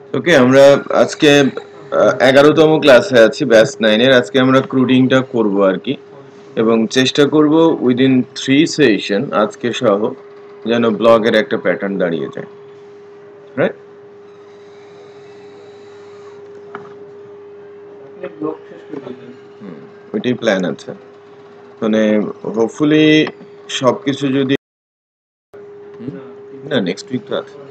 ওকে, আমরা আজকে 11তম ক্লাসে আছি ব্যাচ 9 এর। আজকে আমরা ক্রুডিংটা করব আর কি, এবং চেষ্টা করব উইদিন 3 সেশন আজকে সহ যেন ব্লগের একটা প্যাটার্ন দাঁড়িয়ে যায়, রাইট? ওইটাই প্ল্যান আছে, মানে হোপফুলি সবকিছু যদি না নেক্সট উইক তো আছে।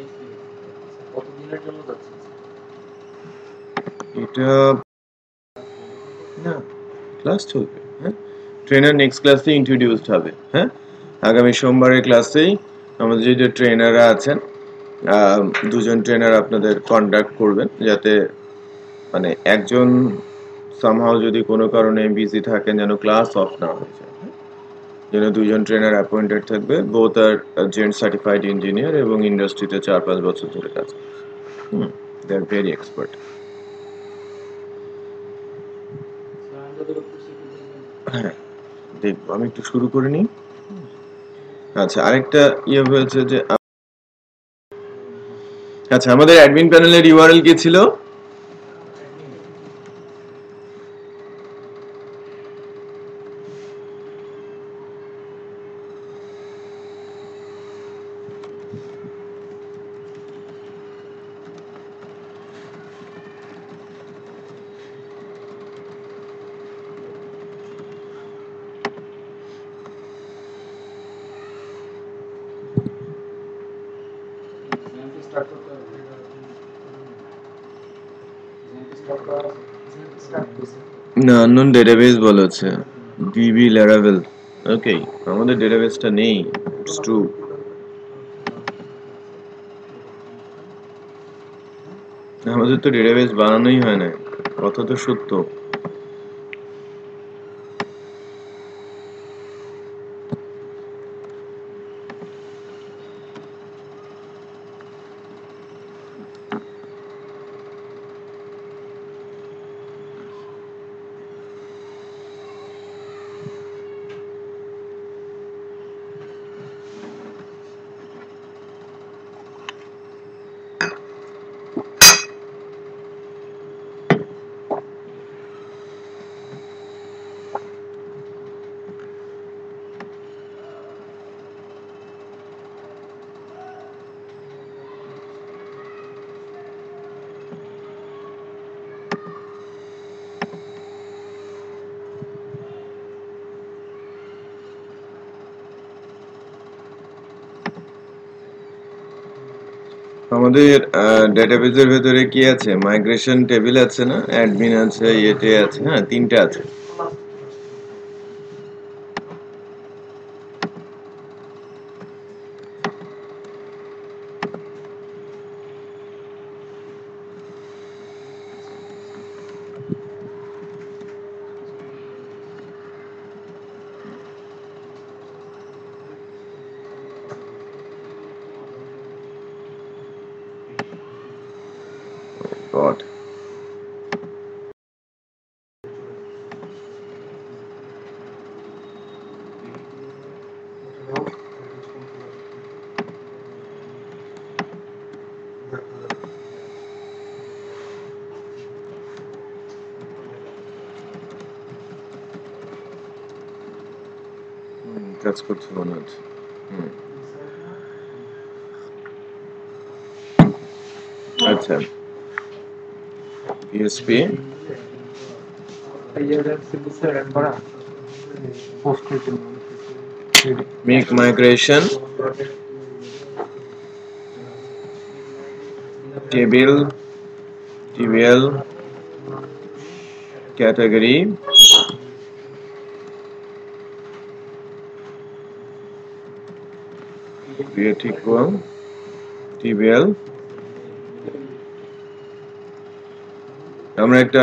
এটা না, ক্লাস চলবে, হ্যাঁ। ট্রেনার নেক্সট ক্লাসে ইন্ট্রোডিউসড হবে, হ্যাঁ। আগামী সোমবারের ক্লাসেই আমাদের যে ট্রেনাররা আছেন, দুজন ট্রেনার আপনাদের কন্ট্যাক্ট করবেন, যাতে মানে একজন সামহাও যদি কোনো কারণে বিজি থাকেন যেন ক্লাস অফ না হয়ে যায়, হ্যাঁ? যেন দুজন ট্রেনার অ্যাপয়েন্টেড থাকবে, both are Zend certified engineer এবং ইন্ডাস্ট্রিতে 4-5 বছর ধরে কাজ করছে। They are very expert. হ্যাঁ, দেখবো, আমি একটু শুরু করে নিই। আচ্ছা, আরেকটা ইয়ে হয়েছে যে আচ্ছা, আমাদের অ্যাডমিন প্যানেলের ইউআরএল কি ছিল? না, আননোন ডেটাবেস বলেছে, ডিবি ল্যারাভেল। ওকে, আমাদের ডেটাবেসটা নেই, ইটস ট্রু। আমাদের তো ডেটাবেস বানানোই হয় না, কথা তো সত্য। আমাদের ডেটাবেসের ভেতরে কি আছে? মাইগ্রেশন টেবিল আছে না, অ্যাডমিন আছে, ইয়েতে আছে, হ্যাঁ, তিনটে আছে। গড, কাজ করছে মনে হচ্ছে। আচ্ছা, PSP make migration table TBL category create equal tbl। আমরা একটা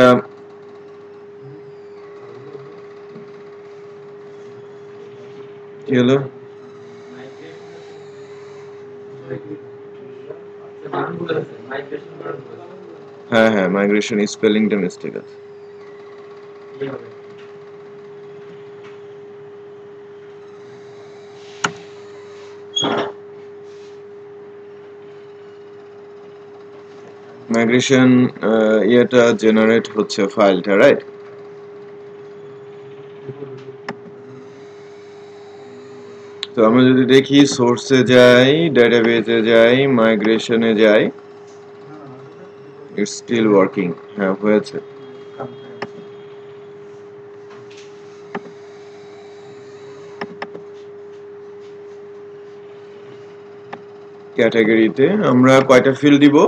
কি হলো, হ্যাঁ হ্যাঁ, মাইগ্রেশন স্পেলিংটা মিস্টেক আছে। মাইগ্রেশন এটা জেনারেট হচ্ছে ফাইলটা, রাইট? তো আমরা যদি দেখি সোর্সে যাই, ডেটাবেসে যাই, মাইগ্রেশনে যাই, ইটস স্টিল ওয়ার্কিং। হ্যাঁ, হয়েছে। ক্যাটাগরিতে আমরা কয়টা ফিল্ড দিব?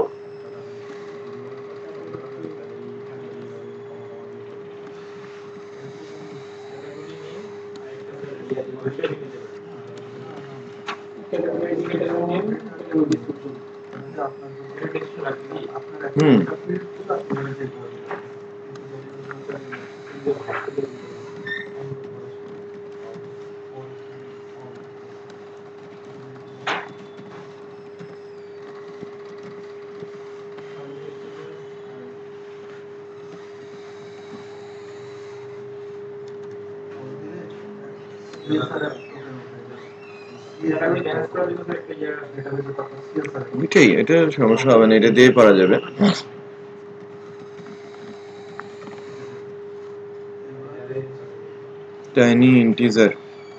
এটাই, এটা সমস্যা হবে না, এটা দিয়ে পারা যাবে। টাইনি ইন্টিজার,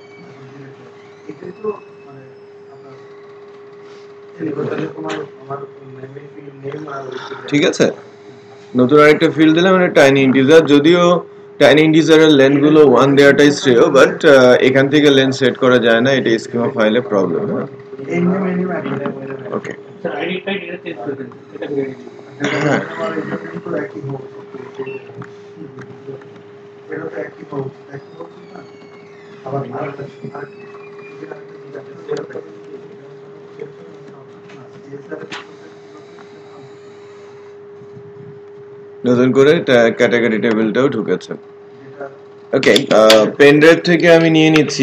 ঠিক আছে। নতুন আরেকটা ফিল্ড দিলাম, মানে টাইনি ইন্টিজার। যদিও টাইনি ইন্টিজারের লেন্থ গুলো 1 দেওয়াটাই শ্রেয়, বাট এখান থেকে লেন্থ সেট করা যায় না, এটা স্কিমা ফাইলে প্রবলেম। ওকে, হ্যাঁ, নতুন করে ক্যাটাগরি টেবিলটাও ঢুকেছে। ওকে, পেন ড্রাইভ থেকে আমি নিয়ে নিচ্ছি।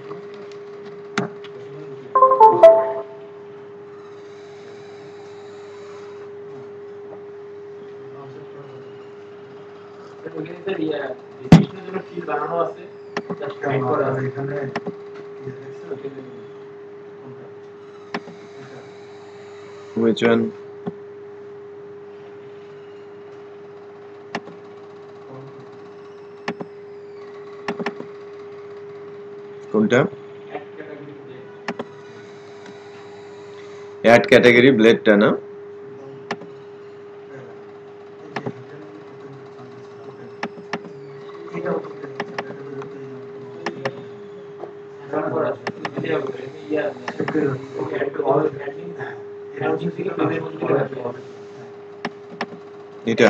Which one? কোনটা? অ্যাড ক্যাটাগরি ব্লেডটা না? এটা,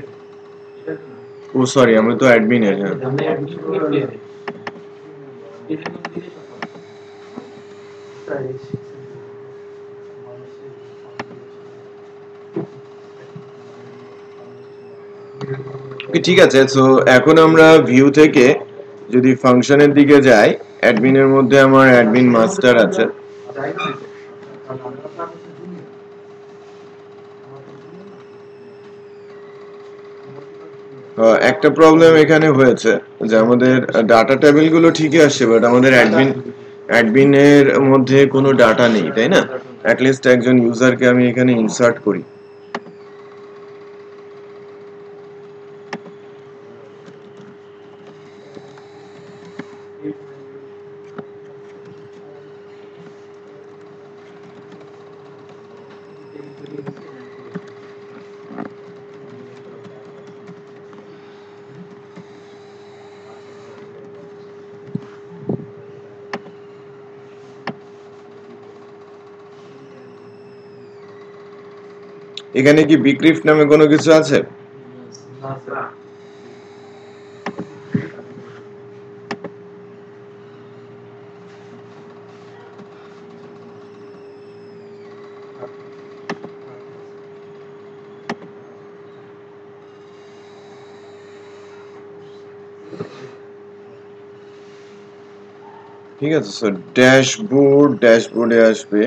ও সরি, আমরা তো অ্যাডমিনের। হ্যাঁ, ঠিক আছে। সো এখন আমরা ভিউ থেকে যদি ফাংশনের দিকে যাই, অ্যাডমিনের মধ্যে আমার অ্যাডমিন মাস্টার আছে। একটা প্রবলেম এখানে হয়েছে যে আমাদের ডাটা টেবিল গুলো ঠিকই আসছে, বাট আমাদের অ্যাডমিনের মধ্যে কোনো ডাটা নেই, তাই না? অ্যাটলিস্ট একজন ইউজারকে আমি এখানে ইনসার্ট করি। এখানে কি বিক্রিফ নামে কোনো কিছু আছে? ঠিক আছে। সো ড্যাশবোর্ডে আসবে।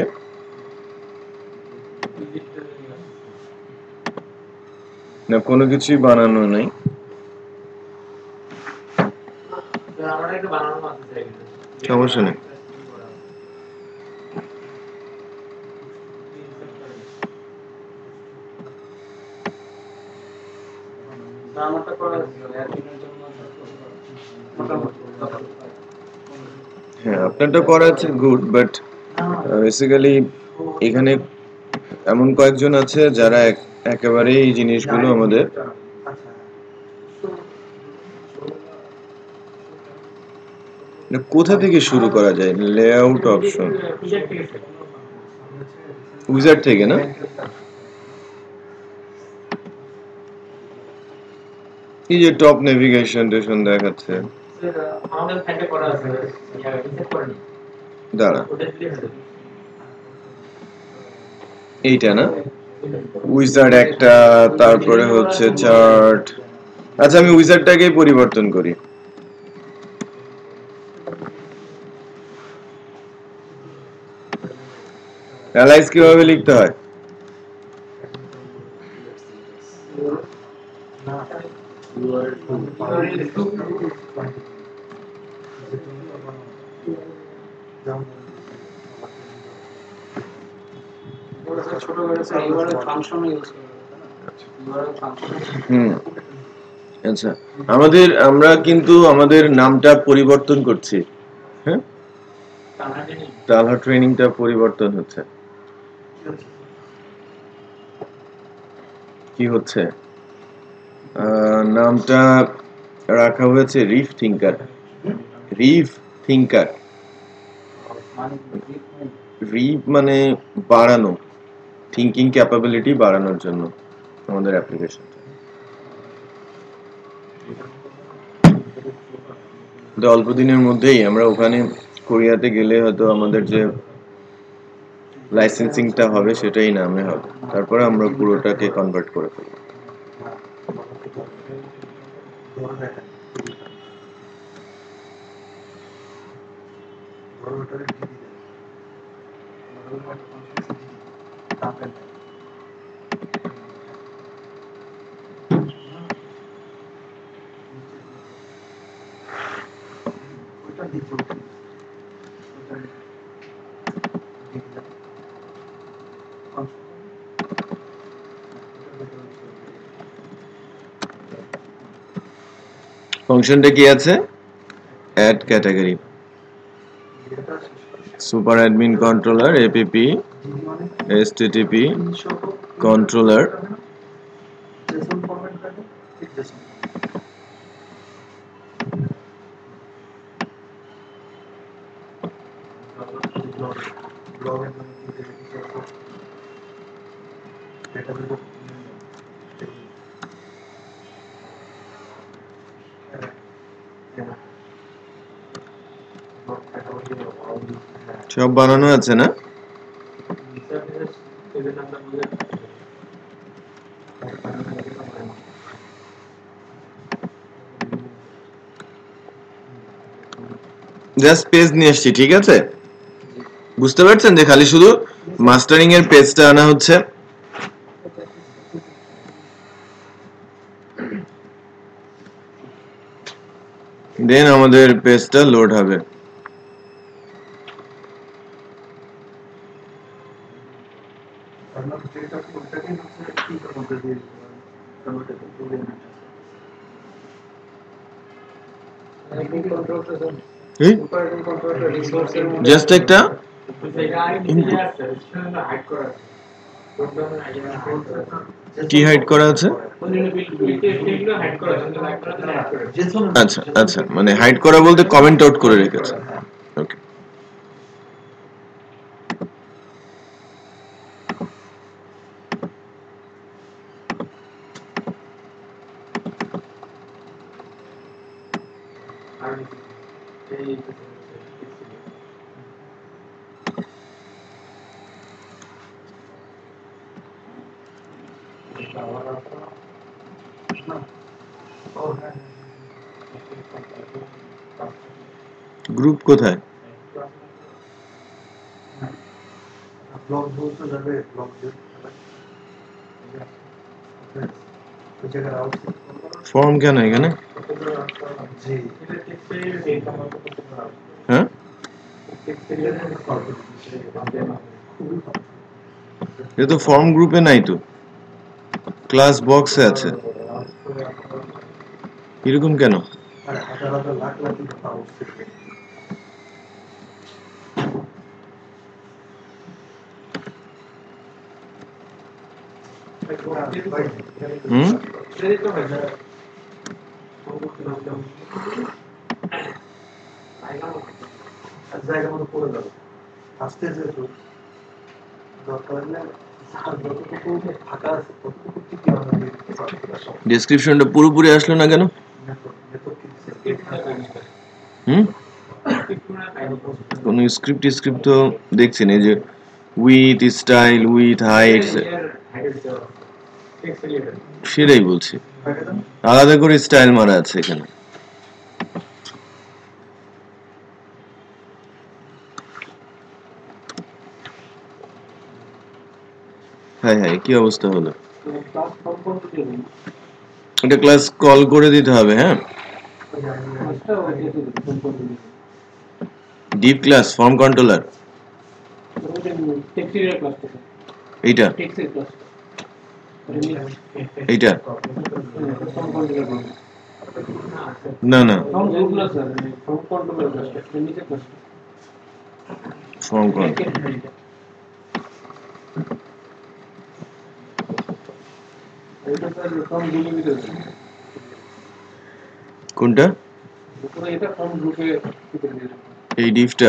না, কোনো কিছুই বানানো নাই। সমস্যা নেই। হ্যাঁ আপনারটা করা আছে গুড বাট বেসিক্যালি এখানে এমন কয়েকজন আছে যারা একেবারে এই জিনিসগুলো আমাদের কোথা থেকে শুরু করা যায় লেআউট অপশন উইজার্ড থেকে না এই যে টপ নেভিগেশন টেশন দেখাচ্ছে দাঁড়া এইটা না উইজার্ড একটা তারপরে হচ্ছে চার্ট আচ্ছা আমি উইজার্ডটাকেই পরিবর্তন করি অ্যালাইজ কিভাবে লিখতে হয় আচ্ছা আমরা কিন্তু আমাদের নামটা পরিবর্তন করছি হ্যাঁ টালহা ট্রেনিংটা পরিবর্তন হচ্ছে কি হচ্ছে নামটা রাখা হয়েছে রিফ থিঙ্কার রিফ মানে বাড়ানো থিঙ্কিং ক্যাপাবিলিটি বাড়ানোর জন্য আমাদের অ্যাপ্লিকেশনটা অল্প দিনের মধ্যেই আমরা ওখানে কোরিয়াতে গেলে হয়তো আমাদের যে লাইসেন্সিংটা হবে সেটাই নামে হবে তারপরে আমরা পুরোটাকে কনভার্ট করে ফেলব ফাংশনটা কি আছে add category super admin controller APP HTTP controller সব বানানো আছে না জাস্ট পেজ নিয়ে আসছি ঠিক আছে বুঝতে পারছেন যে খালি শুধু মাস্টারিং এর পেজটা আনা হচ্ছে দেন আমাদের পেজটা লোড হবে জাস্ট একটা কি হাইড করা আছে আচ্ছা আচ্ছা মানে হাইড করা বলতে কমেন্ট আউট করে রেখেছে ওকে গ্রুপ কোথায় ফর্ম কেন এখানে হ্যাঁ এটা তো ফর্ম গ্রুপে নাই তো ক্লাস বক্সে আছে এরকম কেন? ডেসক্রিপশনটা পুরোপুরি আসলো না কেন? কোন স্ক্রিপ্ট তো দেখছি না, যে উইথ স্টাইল উইথ হাইটস, সেটাই বলছি, আলাদা করে স্টাইল মারা আছে এখানে। হ্যাঁ হ্যাঁ, কি অবস্থা হলো? এটা ক্লাস কল করে দিতে হবে। হ্যাঁ, ডিপ ক্লাস ফর্ম কন্ট্রোলার, এইটা এইটা না না, ফর্ম কন্ট্রোলার কোনটা? এই ডিপটা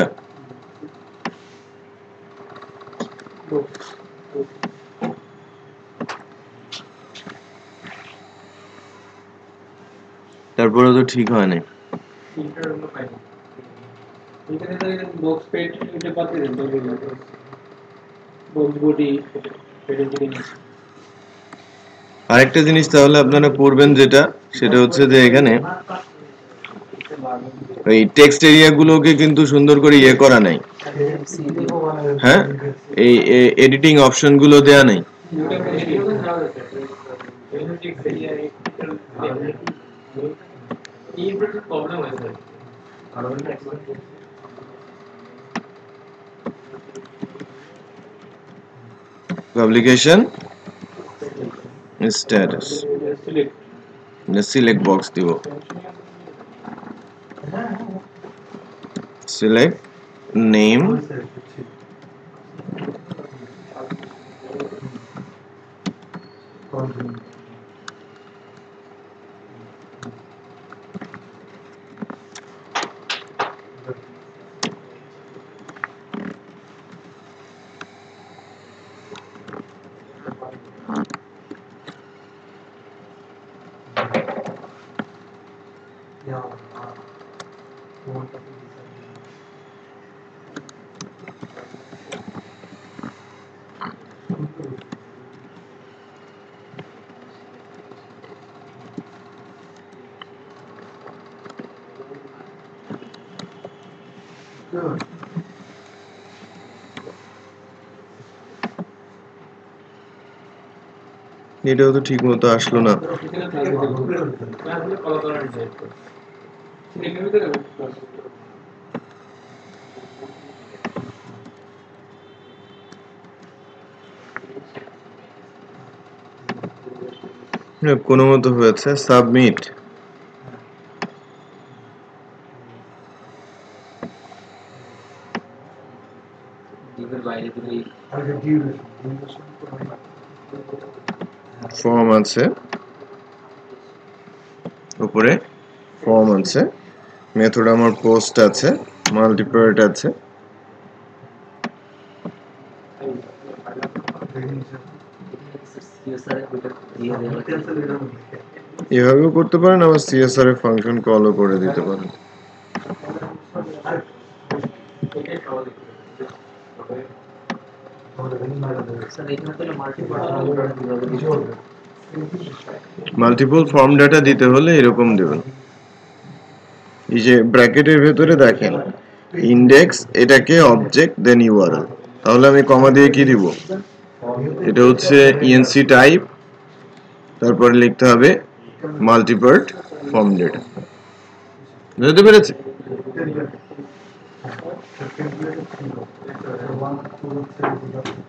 তারপরে তো ঠিক হয় না। আরেকটা জিনিস তাহলে আপনারা করবেন, যেটা সেটা হচ্ছে যে এখানে এই টেক্সট এরিয়াগুলোকে কিন্তু সুন্দর করে ইয়ে করা নাই। হ্যাঁ, এই এডিটিং অপশনগুলো দেয়া নেই। পাবলিকেশন স্ট্যাটাস, সিলেক্ট বক্স দিব, সিলেক্ট নেম, এটাও তো ঠিক মতো আসলো না। কোনো মতো হয়েছে, সাবমিট। ফর্ম আছে উপরে, ফর্ম আছে, মেথড আমার পোস্ট আছে, মাল্টিপার্ট আছে। এভাবেও করতে পারেন, আবার সিএসআর এর ফাংশন কলও করে দিতে পারেন। মাল্টিপল ফর্ম ডাটা দিতে হলে এরকম দেবেন। এই যে ব্র্যাকেটের ভেতরে দেখেন ইন্ডেক্স, এটাকে অবজেক্ট দেন ইউআরএল, তাহলে আমি কমা দিয়ে কি দিব, এটা হচ্ছে ইএনসি টাইপ, তারপরে লিখতে হবে মাল্টিপার্ট ফর্ম ডেটা। বুঝতে পেরেছি?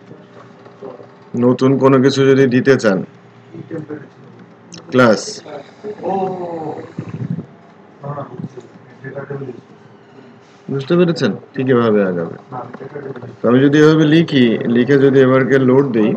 নতুন কোনো কিছু যদি দিতে চান, ক্লাস বুঝতে পেরেছেন? ঠিক এভাবে আগাবে। তো আমি যদি এভাবে লিখি, লিখে যদি এবারকে লোড দিই,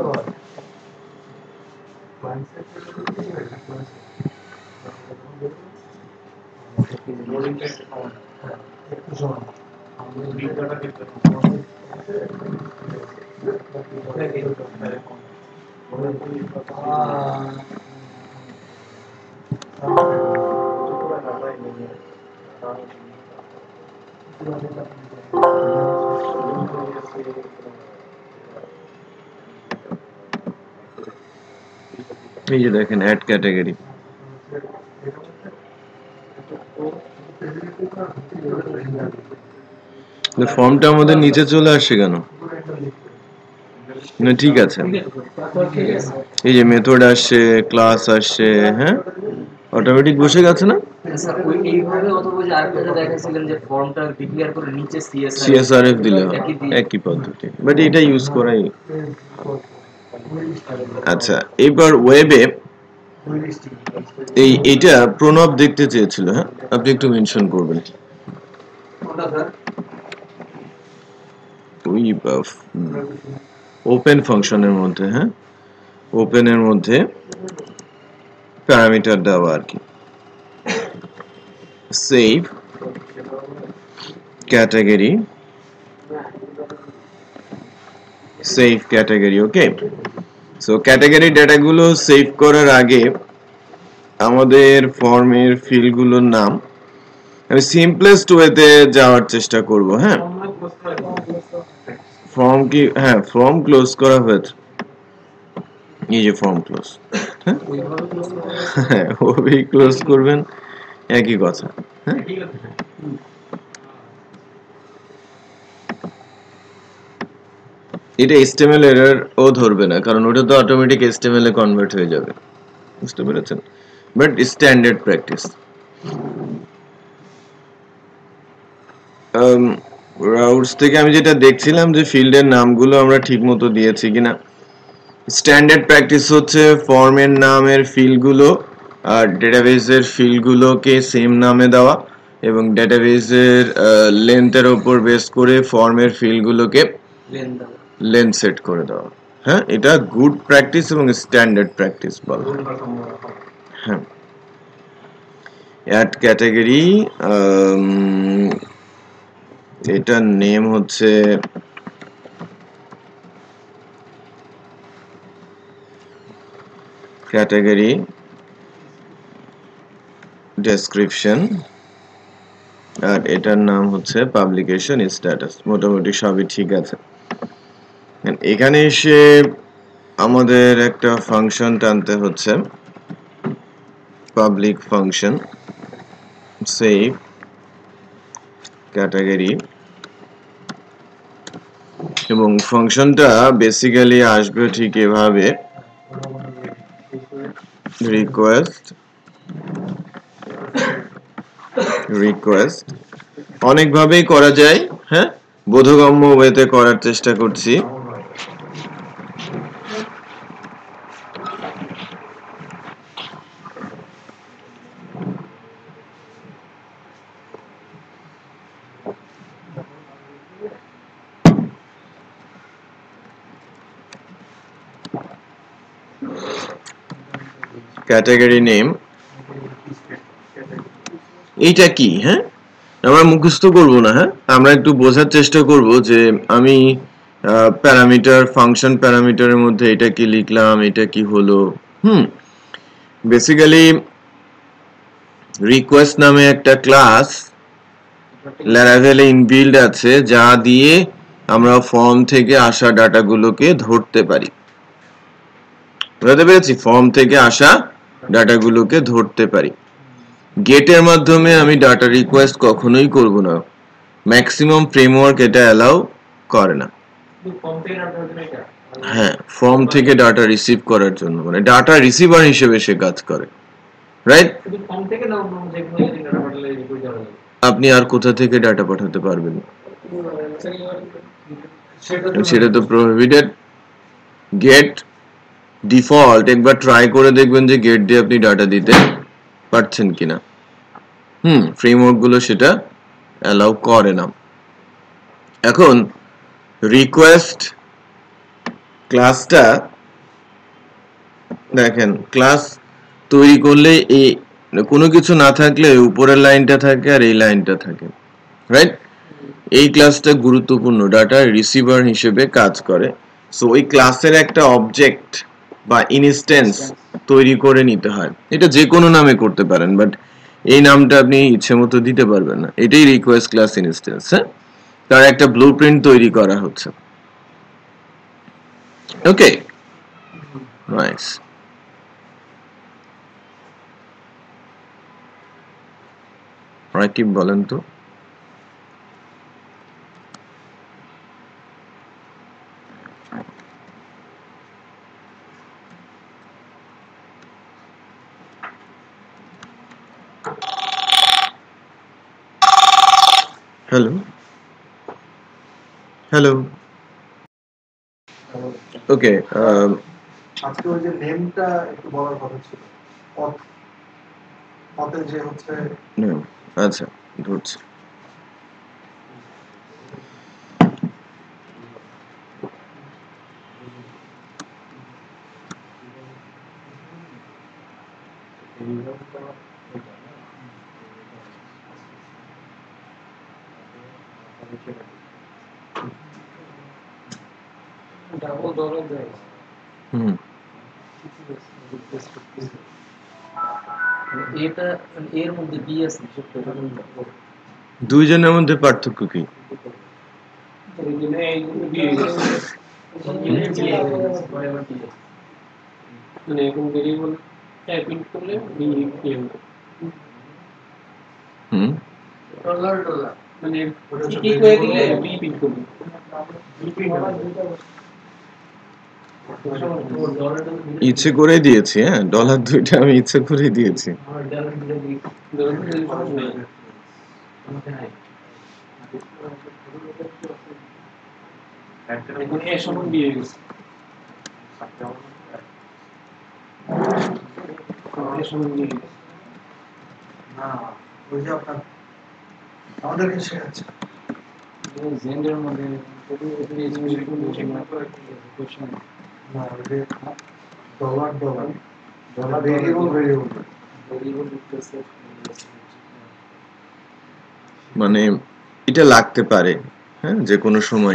এই যে দেখেন অ্যাড ক্যাটাগরি, ফর্মটা আমাদের নিচে চলে আসছে কেন? না ঠিক আছে, এই যে মেথড আসছে, ক্লাস আসছে, হ্যাঁ অটোমেটিক বসে গেছে না? সিএসআরএফ দিলে একই পদ্ধতি, বাট এটা ইউজ করাই। আচ্ছা, এবার ওয়েবে এইটা প্রণব দেখতে চেয়েছিল, হ্যাঁ আপনি একটু মেনশন করবেন। ওই ওপেন ফাংশনের মধ্যে, হ্যাঁ ওপেনের মধ্যে প্যারামিটার দেওয়া আর কি, save category, save category, okay. So category ডেটাগুলো সেভ করার আগে আমাদের ফর্মের ফিল্ডগুলোর নাম আমি সিম্পলেস্ট ওয়েতে যাওয়ার চেষ্টা করব, হ্যাঁ ফর্ম কি, হ্যাঁ ফর্ম ক্লোজ করা হয়েছে, এই যে ফর্ম ক্লোজ, হ্যাঁ ওভাবেই ক্লোজ করবেন, একই কথা, হ্যাঁ এটা HTML এরর ও ধরবে না, কারণ ওটা তো অটোমেটিক HTML এ কনভার্ট হয়ে যাবে, বুঝতে পেরেছেন? But standard practice. রাউটস থেকে আমি যেটা দেখছিলাম যে ফিল্ডের নামগুলো আমরা ঠিকমতো দিয়েছি কিনা। স্ট্যান্ডার্ড প্র্যাকটিস হচ্ছে ফর্মের নামের ফিল্ডগুলো আর ডেটাবেসের ফিল্ডগুলোকে সেম নামে দেওয়া, এবং ডেটাবেসের লেন্থের উপর বেস করে ফর্মের ফিল্ডগুলোকে লেন্থ সেট করে দেওয়া, হ্যাঁ এটা গুড প্র্যাকটিস এবং স্ট্যান্ডার্ড প্র্যাকটিস বলা হয়। হ্যাঁ অ্যাড ক্যাটাগরি, এটার নেম হচ্ছে ক্যাটাগরি ডেসক্রিপশন, আর এটার নাম হচ্ছে পাবলিকেশন স্ট্যাটাস। মোটামুটি সবই ঠিক আছে। এখানে এসে আমাদের একটা ফাংশন টানতে হচ্ছে, পাবলিক ফাংশন সেভ ক্যাটাগরি, এবং ফাংশনটা বেসিক্যালি আসবে ঠিক এভাবে, রিকোয়েস্ট অনেকভাবেই করা যায়, হ্যাঁ বোধগম্য ওয়েতে করার চেষ্টা করছি। ক্যাটাগরি নেম, এইটা কি, হ্যাঁ আমরা মুখস্থ করব না, হ্যাঁ আমরা একটু বোঝার চেষ্টা করব যে আমি প্যারামিটার, ফাংশন প্যারামিটারের মধ্যে এটা কি লিখলাম, এটা কি হলো। বেসিক্যালি রিকোয়েস্ট নামে একটা ক্লাস ল্যারাভেলে ইনবিল্ড আছে, যা দিয়ে আমরা ফর্ম থেকে আসা ডাটাগুলোকে ধরতে পারি, বুঝতে পেরেছি? ফর্ম থেকে আসা ডাটাগুলোকে ধরতে পারি। গেটের মাধ্যমে আমি ডাটা রিকোয়েস্ট কখনোই করব না, ম্যাক্সিমাম ফ্রেমওয়ার্ক এটা অ্যালাউ করে না। হ্যাঁ ফর্ম থেকে ডাটা রিসিভ করার জন্য, মানে ডাটা রিসিভার হিসেবে সে কাজ করে, রাইট? আপনি আর কোথা থেকে ডাটা পাঠাতে পারবেন? সেটা তো প্রহিবিটেড। গেট ডিফল্ট একবার ট্রাই করে দেখবেন যে গেট দিয়ে আপনি ডাটা দিতে পারছেন কিনা ফ্রেমওয়ার্ক গুলো সেটা অ্যালাউ করে না এখন রিকোয়েস্ট ক্লাসটা দেখেন ক্লাস তৈরি করলে এই কোনো কিছু না থাকলে উপরের লাইনটা থাকে আর এই লাইনটা থাকে রাইট এই ক্লাসটা গুরুত্বপূর্ণ ডাটা রিসিভার হিসেবে কাজ করে সো ওই ক্লাসের একটা অবজেক্ট বা ইনস্ট্যান্স তৈরি করে নিতে হয় এটা যে কোনো নামে করতে পারেন বাট এই নামটা আপনি ইচ্ছে মতো দিতে পারবেন না এটাই রিকোয়েস্ট ক্লাস ইনস্ট্যান্স হ্যাঁ তার একটা ব্লুপ্রিন্ট তৈরি করা হচ্ছে ওকে নাইস রাকিব বলেন তো হ্যালো হ্যালো ওকে আজকে ওই যে নেমটা একটু বলার কথা ছিল পথে যে হচ্ছে আচ্ছা ধরছি এটা এর মধ্যে বি আছে দুইজনের মধ্যে পার্থক্য কি মানে এখন ভেরিয়েবল টাইপিং করলে বি ডলার মানে কি করে দিলে বি প্রিন্ট করবে ইচ্ছে করে দিয়েছি হ্যাঁ ডলার দুইটা আমি ইচ্ছে করে দিয়েছি আমাদেরকে শেখাচ্ছে মানে এটা লাগতে পারে হ্যাঁ যে কোনো সময়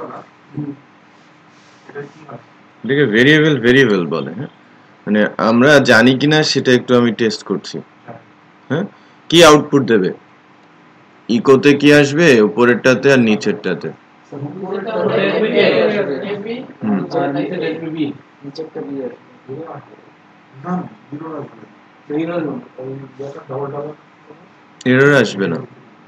এটাকে ভেরিয়েবল বলে হ্যাঁ মানে আমরা জানি কিনা সেটা একটু আমি টেস্ট করছি হ্যাঁ কি আউটপুট দেবে ইকোতে কি আসবে উপরেরটাতে আর নিচেরটাতে এরর আসবে না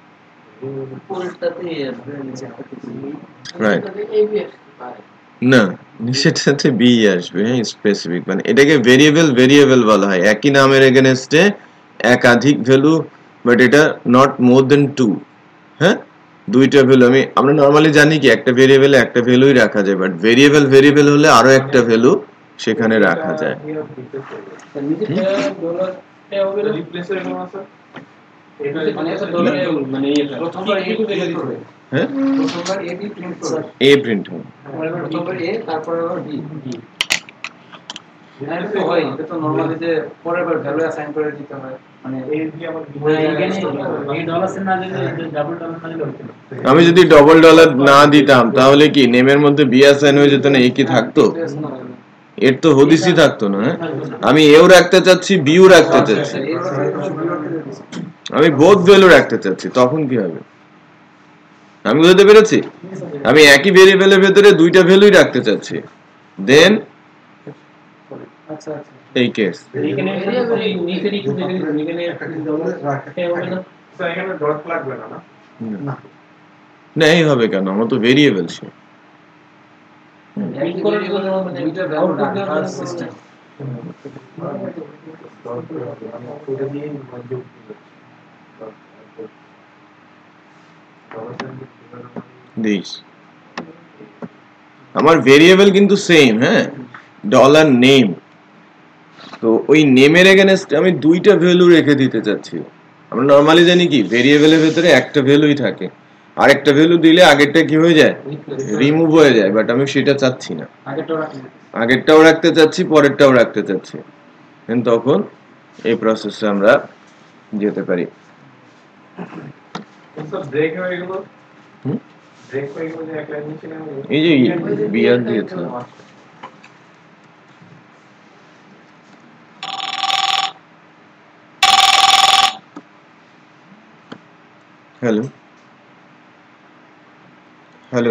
রাইট না নিচের সাথে বি আসবে হ্যাঁ স্পেসিফিক মানে এটাকে ভেরিয়েবল বলা হয় একই নামের এগেনস্টে একাধিক ভ্যালু বাট এটা নট মোর দেন 2 হ্যাঁ দুইটা ভ্যালু আমরা নরমালি জানি কি একটা ভেরিয়েবলে একটা ভ্যালুই রাখা যায় বাট ভেরিয়েবল হলে আরো একটা ভ্যালু সেখানে রাখা যায় হ্যাঁ এ প্রিন্ট হবে আমি যদি ডবল ডলার না দিতাম তাহলে কি নেমের মধ্যে বি অ্যাসাইন হয়ে যেত না, এ কি থাকতো? এর তো হদিসই থাকতো না। আমি এও রাখতে চাচ্ছি, বিও রাখতে চাচ্ছি, আমি বোথ ভ্যালু রাখতে চাচ্ছি, তখন কি হবে? আমি বুঝতে পেরেছি? আমি একই ভেরিয়েবলের ভেতরে দুইটা ভ্যালুই রাখতে চাচ্ছি, দেন এই কেস না এই হবে কেন? আমার তো ভেরিয়েবল সে দিস আমার ভেরিয়েবল কিন্তু সেম, হ্যাঁ, ডলার নেম তো ওই নেমের এগেনস্ট আমি দুইটা ভ্যালু রেখে দিতে চাচ্ছি। আমরা নরমালি জানি কি ভেরিয়েবলের ভেতরে একটা ভ্যালুই থাকে, আরেকটা ভ্যালু দিলে আগেরটা কি হয়ে যায়, রিমুভ হয়ে যায়। বাট আমি সেটা চাচ্ছি না, আগেরটাও রাখতে চাচ্ছি, পরেরটাও রাখতে চাচ্ছি। তখন এই প্রসেসে আমরা যেতে পারি। এই যে বিয়ার দিয়েছিলাম। হ্যালো হ্যালো,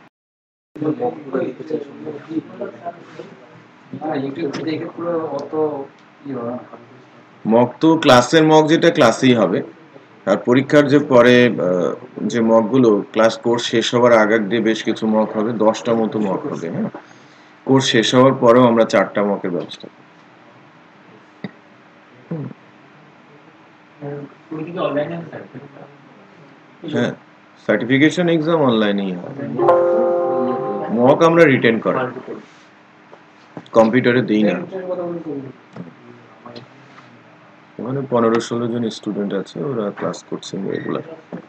মক তো ক্লাসের মক যেটা ক্লাসেই হবে, আর পরীক্ষার যে পরে যে মকগুলো ক্লাস কোর্স শেষ হওয়ার আগে দিয়ে বেশ কিছু মক হবে, 10টা মতো মক হবে। হ্যাঁ, কোর্স শেষ হওয়ার পরেও আমরা 4টা মকের ব্যবস্থা করব। হ্যাঁ, সার্টিফিকেশন এক্সাম অনলাইনেই হয়, মক আমরা রিটেন করি, কম্পিউটারে দিই না। ওখানে 15-16 জন স্টুডেন্ট আছে, ওরা ক্লাস করছেন রেগুলার।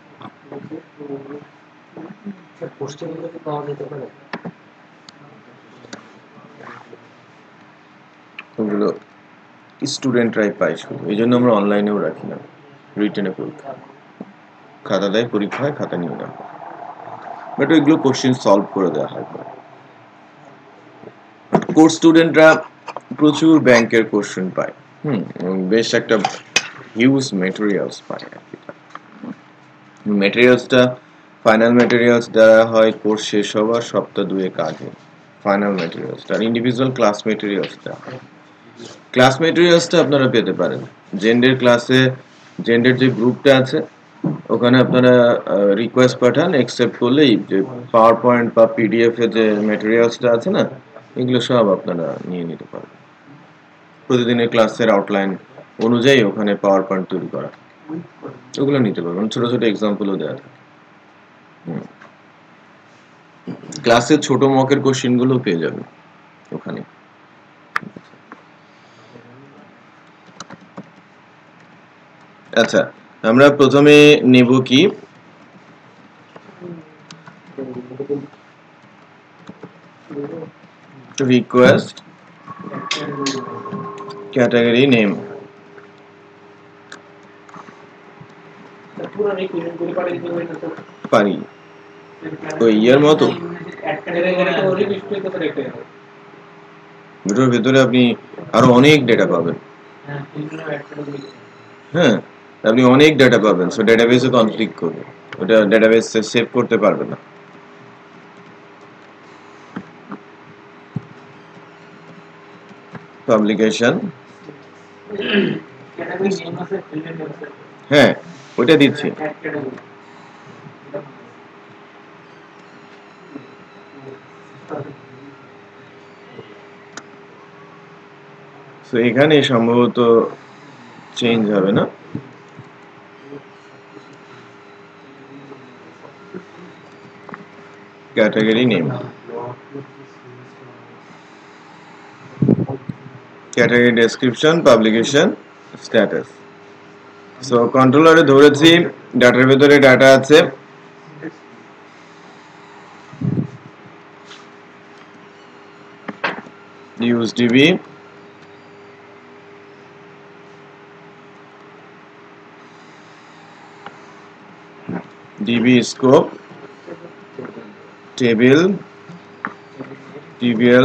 ওগুলো স্টুডেন্টরাই পায় শুধু, এই জন্য আমরা অনলাইনেও রাখি না। রিটেনে পরীক্ষা, খাতা দেয়, পরীক্ষা হয়, খাতা নিয়ে নেওয়া হয়, বাট ওইগুলো কোশ্চেন সলভ করে দেওয়া হয়। কোর্স স্টুডেন্টরা প্রচুর ব্যাংকের কোশ্চেন পায়, বেশ একটা হিউজ মেটেরিয়ালস পায় আর কি। মেটেরিয়ালসটা ফাইনাল মেটেরিয়ালস দেওয়া হয় কোর্স শেষ হওয়ার সপ্তাহ দুয়েক আগে। ফাইনাল মেটেরিয়ালসটা আর ইন্ডিভিজুয়াল ক্লাস মেটেরিয়ালসটা, ক্লাস মেটেরিয়ালসটা আপনারা পেতে পারেন জেন্ডের ক্লাসে। জেন্ডের যে গ্রুপটা আছে ওখানে আপনারা রিকোয়েস্ট পাঠান, অ্যাকসেপ্ট করলেই যে পাওয়ার পয়েন্ট বা পিডিএফ এর যে মেটেরিয়ালসটা আছে না, এগুলো সব আপনারা নিয়ে নিতে পারবেন। প্রতিদিনের ক্লাসের আউটলাইন অনুযায়ী ওখানে পাওয়ার পয়েন্ট তৈরি করা, ওগুলো নিতে পারবেন। ছোট ছোট এক্সাম্পলও দেওয়া থাকে। ক্লাসের ছোট মকের কোশ্চেন গুলো পেয়ে যাবেন ওখানে। আচ্ছা, আমরা প্রথমে নেব কি রিকোয়েস্ট ক্যাটাগরি নেম। পারি ওই ইয়ার মতো দুটোর ভেতরে আপনি আরো অনেক ডেটা পাবেন। হ্যাঁ, আপনি অনেক ডেটা পাবেন, সো ডেটাবেসে কনফ্লিক্ট করবে, ওটা ডেটাবেসে সেভ করতে পারবে না। পাবলিকেশন, হ্যাঁ ওটা দিচ্ছি। তো এখানে সম্ভবত চেঞ্জ হবে না, category name, category description, publication status. So কন্ট্রোলারে ধরেছি ডাটার ভেতরে ডাটা আছে, use DB, DB scope, table, TBL,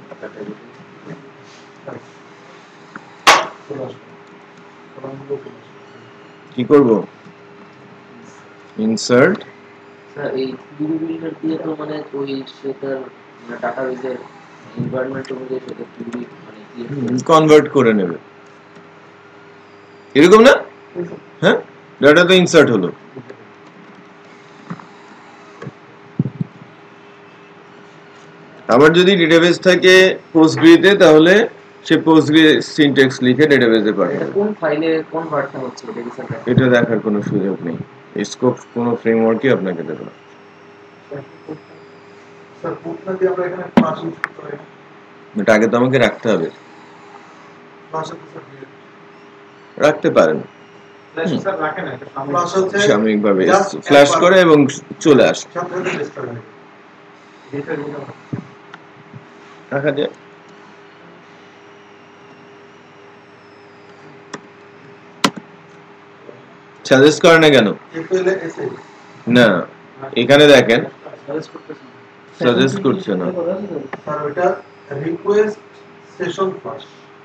কি করব ইনসার্ট। এই ডিবি বিল্ডার দিয়ে তো মানে ওই সেটার ডাটাবেজের এনভায়রনমেন্ট অনুযায়ী সেটা ডিবি মানে কনভার্ট করে নেবে, এরকম না? হ্যাঁ, ডাটা তো ইনসার্ট হলো। আবার যদি ডেটাবেস থাকে পোস্টগ্রিতে, তাহলে সে পোস্টগ্রি সিনট্যাক্স লিখে ডেটাবেসে পাঠাবে। কোন ফাইলে কোন ভার্সন হচ্ছে এটা দেখার কোনো সুযোগ নেই, স্কোপ কোনো ফ্রেমওয়ার্কই আপনাকে দেবে না। এটা আগে তো আমাকে রাখতে হবে। ফ্লাশ হচ্ছে রাখতে পারেন ফ্ল্যাশ স্যার রাখে না ফ্লাশ হচ্ছে সাময়িকভাবে just ফ্ল্যাশ একবার করে এবং চলে আসে সাথে সাথে ডিস্টার্ব হয়ে যায় এটা রাখা যায় সাজেস্ট করে না কেন এফএল এসএ না এখানে দেখেন সাজেস্ট করতেছি সাজেস্ট করছে না স্যার ওটা রিকোয়েস্ট সেশন ফ্লাশ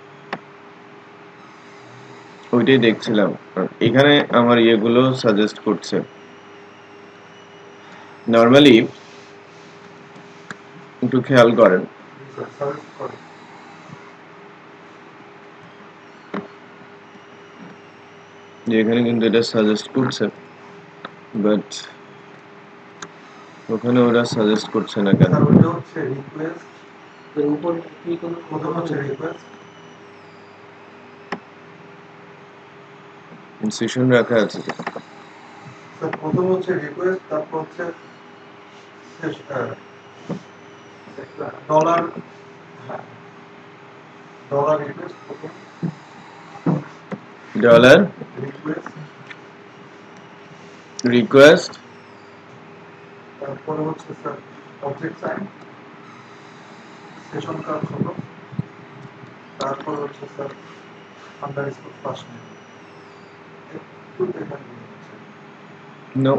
ওইটাই দেখছিলাম এখানে আমার ইয়েগুলো সাজেস্ট করছে নরমালি একটু খেয়াল করেন সাজেস্ট করে যে এখানে কিন্তু এটা সাজেস্ট করছে বাট ওখানে ওরা সাজেস্ট করছে না কেন স্যার ওটা হচ্ছে রিকোয়েস্ট এর উপর কি কোনো প্রথম হচ্ছে রিকোয়েস্ট সেশন রাখা আছে স্যার প্রথম হচ্ছে রিকোয়েস্ট তারপর হচ্ছে ডলার ডলার রিকোয়েস্ট প্রথম ডলার রিকোয়েস্ট রিকোয়েস্ট তারপরে হচ্ছে স্যার অবজেক্ট সাইন সেশন কাজ হলো তারপর হচ্ছে স্যার আন্ডারস্কোর ফ্লাশ নেম একটু দেখা যাচ্ছে নো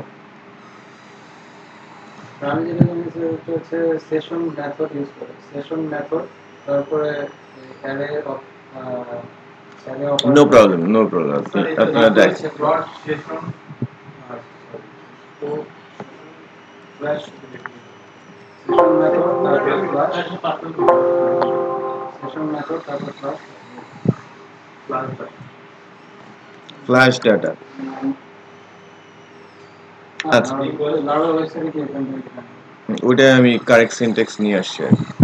আমি যেটা জানি হচ্ছে সেশন মেথড ইউজ করে সেশন মেথড তারপরে অ্যারে অফ নো প্রবলেম আপনারা দেখেন ডট সেশন তো ফ্ল্যাশ সেশন মেথড তারপরে ফ্লাশ সেশন মেথড তারপর ফ্লাশ ফ্ল্যাশ ডাটা আচ্ছা লার্ভার ওয়েবসাইটে কি এখান থেকে ওটা আমি কারেক্ট সিনট্যাক্স নিয়ে আসছি আর কি।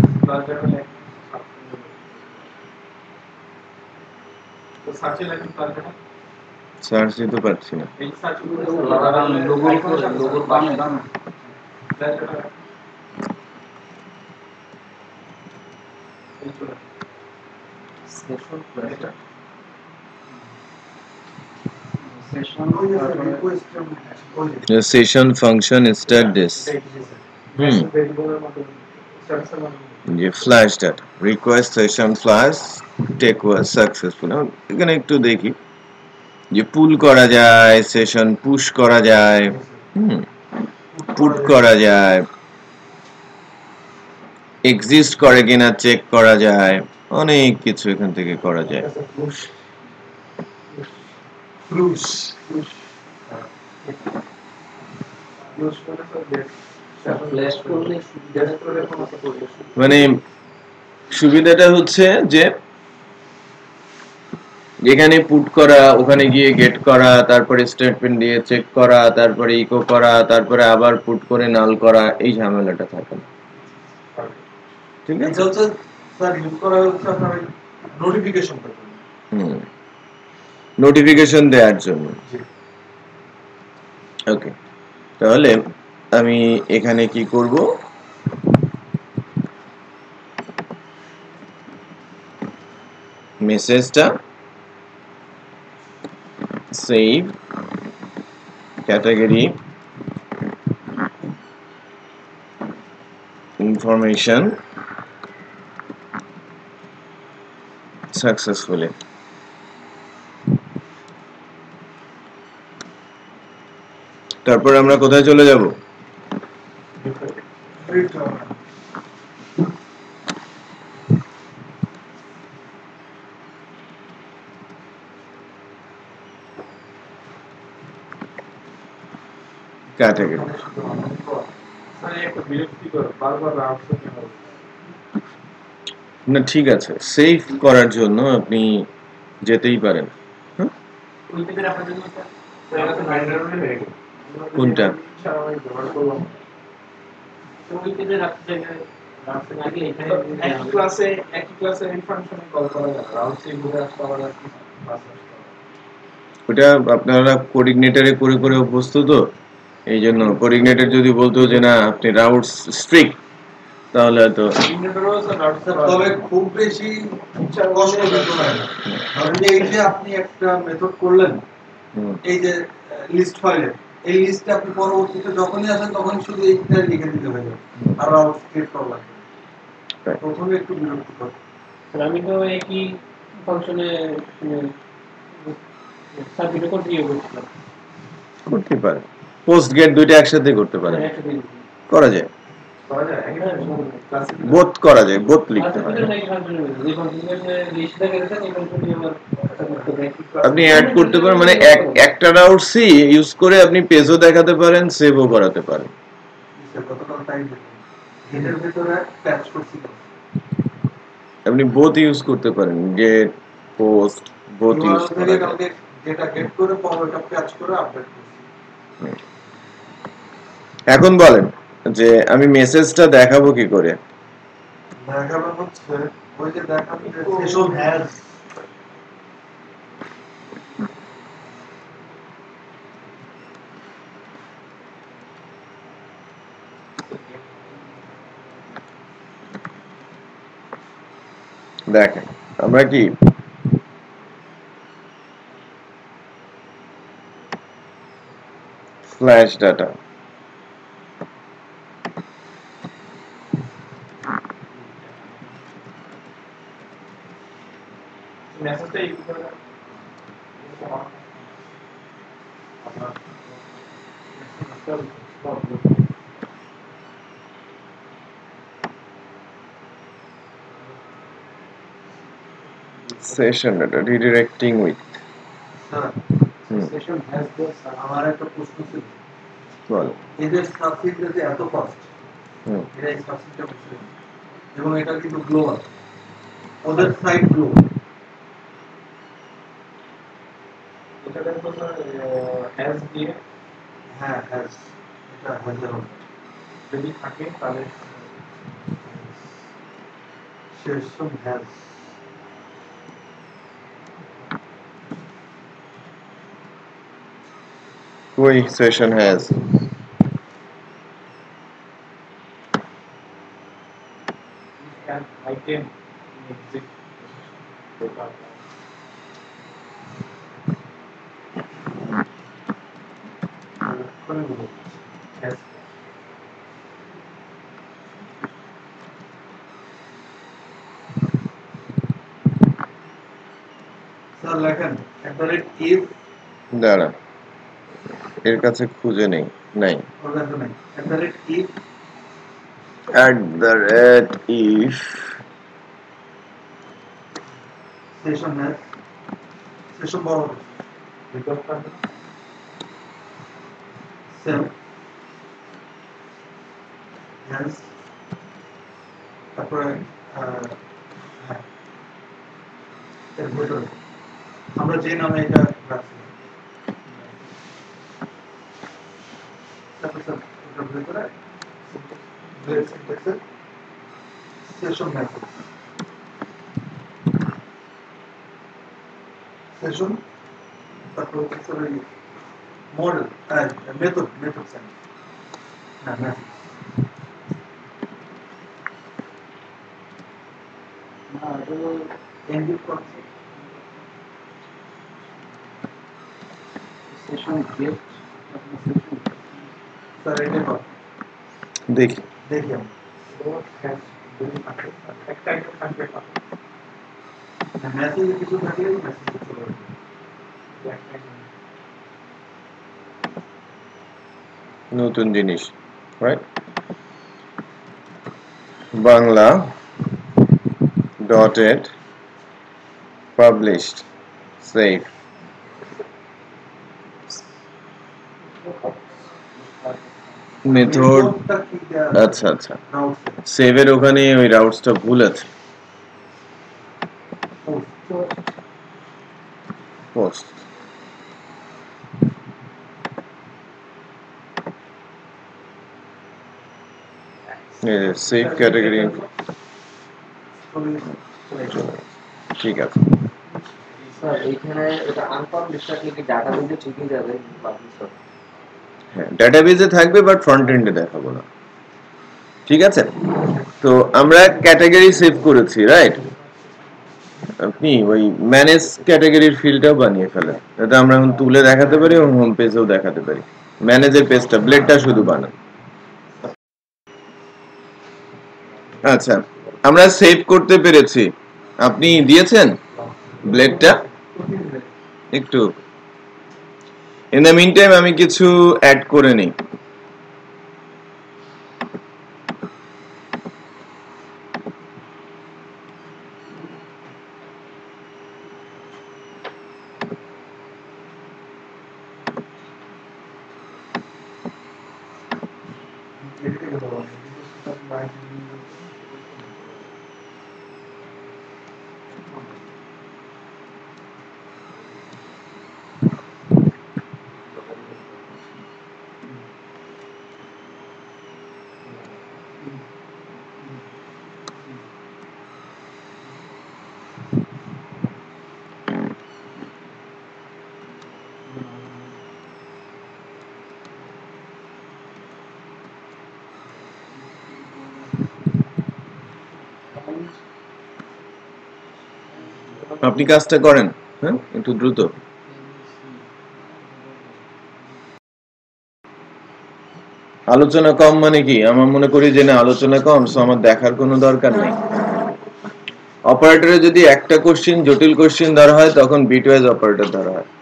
তো সার্চে লাগবে তারপরে সার্চ দিতে পারছি না এই সার্চ করে লোগোর বামে বামে সেশন সেশন তারপরে সেশন ফাংশন স্টার্ট দিস যে flash data request session flash take was successful এখানে একটু দেখি যে পুল করা যায় সেশন পুশ করা যায় পুট করা যায় এক্সিস্ট করে কিনা চেক করা যায় অনেক কিছু এখান থেকে করা যায় ফ্ল্যাশ করলে মানে সুবিধাটা হচ্ছে যে এখানে পুট করা ওখানে গিয়ে গেট করা তারপরে স্টেটমেন্ট দিয়ে চেক করা তারপরে ইকো করা তারপরে আবার পুট করে নাল করা এই ঝামেলাটা থাকে না ঠিক আছে এটা হচ্ছে স্যার ইউজ করা হচ্ছে আপনার নোটিফিকেশন করতে নোটিফিকেশন দেওয়ার জন্য ওকে তাহলে আমি এখানে কি করব মেসেজটা সেভ ক্যাটাগরি ইনফরমেশন সাকসেসফুলি তারপর আমরা কোথায় চলে যাব ক্যাটাগরি না ঠিক আছে সেভ করার জন্য আপনি যেতেই পারেন কোনটা ওটা আপনারা কোঅর্ডিনেটরে করে করে অভ্যস্ত তো এই জন্য কোঅর্ডিনেটর যদি বলতো যে না আপনি রাউট স্ট্রিক তাহলে হয়তো তবে খুব বেশি কষ্ট দিতে হয় না। ধরেন যে এই যে আপনি একটা মেথড করলেন, এই যে লিস্ট ফাইলে, এই লিস্টে আপনি পরবর্তীতে যখনই আসেন তখন শুধু এইটা লিখে দিতে হবে, আর আউট স্ক্রিপ্ট করা লাগবে। প্রথমে একটু বিরক্তিকর। আমি তো একই ফাংশনে সাবমিট করতে করছিলাম। করতে পারে, পোস্ট গেট দুইটা একসাথে করতে পারে, করা যায়, বোথ করা যায়, বোথ লিখতে হয়। আপনি অ্যাড করতে পারেন, মানে একটা রাউট সি ইউজ করে আপনি পেজও দেখাতে পারেন, সেভও করাতে পারেন। আপনি বোথ ইউজ করতে পারেন, গেট পোস্ট বোথ ইউজ করা যায়। যেটা গেট করে পরেরটা প্যাচ করে আপডেট করছি। এখন বলেন যে আমি মেসেজটা দেখাবো কি করে? দেখাবো হচ্ছে ওই যে দেখাবো যে সেশন হ্যাজ, দেখেন আমরা কি flash data session data redirecting with. Session has this. আমার একটা প্রশ্ন ছিল, বলো। এদের সাবসিডারিতে এত কস্ট, এরা এই সাবসিডটা বুঝছে, এবং এটা কিন্তু গ্লোবাল, ওদের সাইট গ্লোবাল। এটা দেখো স্যার হ্যাজ দিয়ে, হ্যাঁ হ্যাজ, এটা হ্যাজের যদি থাকে তাহলে সেশন হ্যাজ। कोई session has an item in exit data. Yes. Sir, লেখেন if দাঁড়া, এর কাছে খুঁজে নেই, নাই if @if session has session বড় self has তারপরে হ্যাঁ এর ভিতরে আমরা যে নামে এটা রাখছি তারপরে এটার ভিতরে session method session তারপরে model method send না method না এটা এনডিট করছে সেশন গেট স্যার এটা কর দেখি দেখি আমরা একটা আইটেম থাকবে না মেসেজে কিছু থাকলে মেসেজ চলে আসবে নতুন জিনিস, right? Bangla dotted published save method. আচ্ছা আচ্ছা, সেভের ওখানে ওই রাউটসটা ভুল আছে, পোস্ট সেভ ক্যাটাগরি, ঠিক আছে। স্যার এইখানে এটা আনপাবলিশ থাকলে কি ডাটাবেসে ঠিকই যাবে, পাবলিশ হবে? হ্যাঁ, ডাটাবেসে থাকবে বাট ফ্রন্ট এন্ডে দেখাবো না, ঠিক আছে। তো আমরা ক্যাটাগরি সেভ করেছি, রাইট? আপনি ওই ম্যানেজ ক্যাটাগরির ফিল্ডটাও বানিয়ে ফেলেন, যাতে আমরা এখন তুলে দেখাতে পারি এবং হোম পেজেও দেখাতে পারি। ম্যানেজের পেজটা, ব্লেডটা শুধু বানান। আচ্ছা, আমরা সেভ করতে পেরেছি। আপনি দিয়েছেন ব্লেডটা একটু। ইন দ্য মিন টাইম আমি কিছু অ্যাড করে নিই। আপনি কাজটা করেন, হ্যাঁ, একটু দ্রুত। আলোচনা কম মানে কি? আমার মনে করি যে না, আলোচনা কম, সো আমার দেখার কোনো দরকার নেই। অপারেটরে যদি একটা কোশ্চেন, জটিল কোশ্চেন ধরা হয়, তখন বিটওয়াইজ অপারেটর ধরা হয়।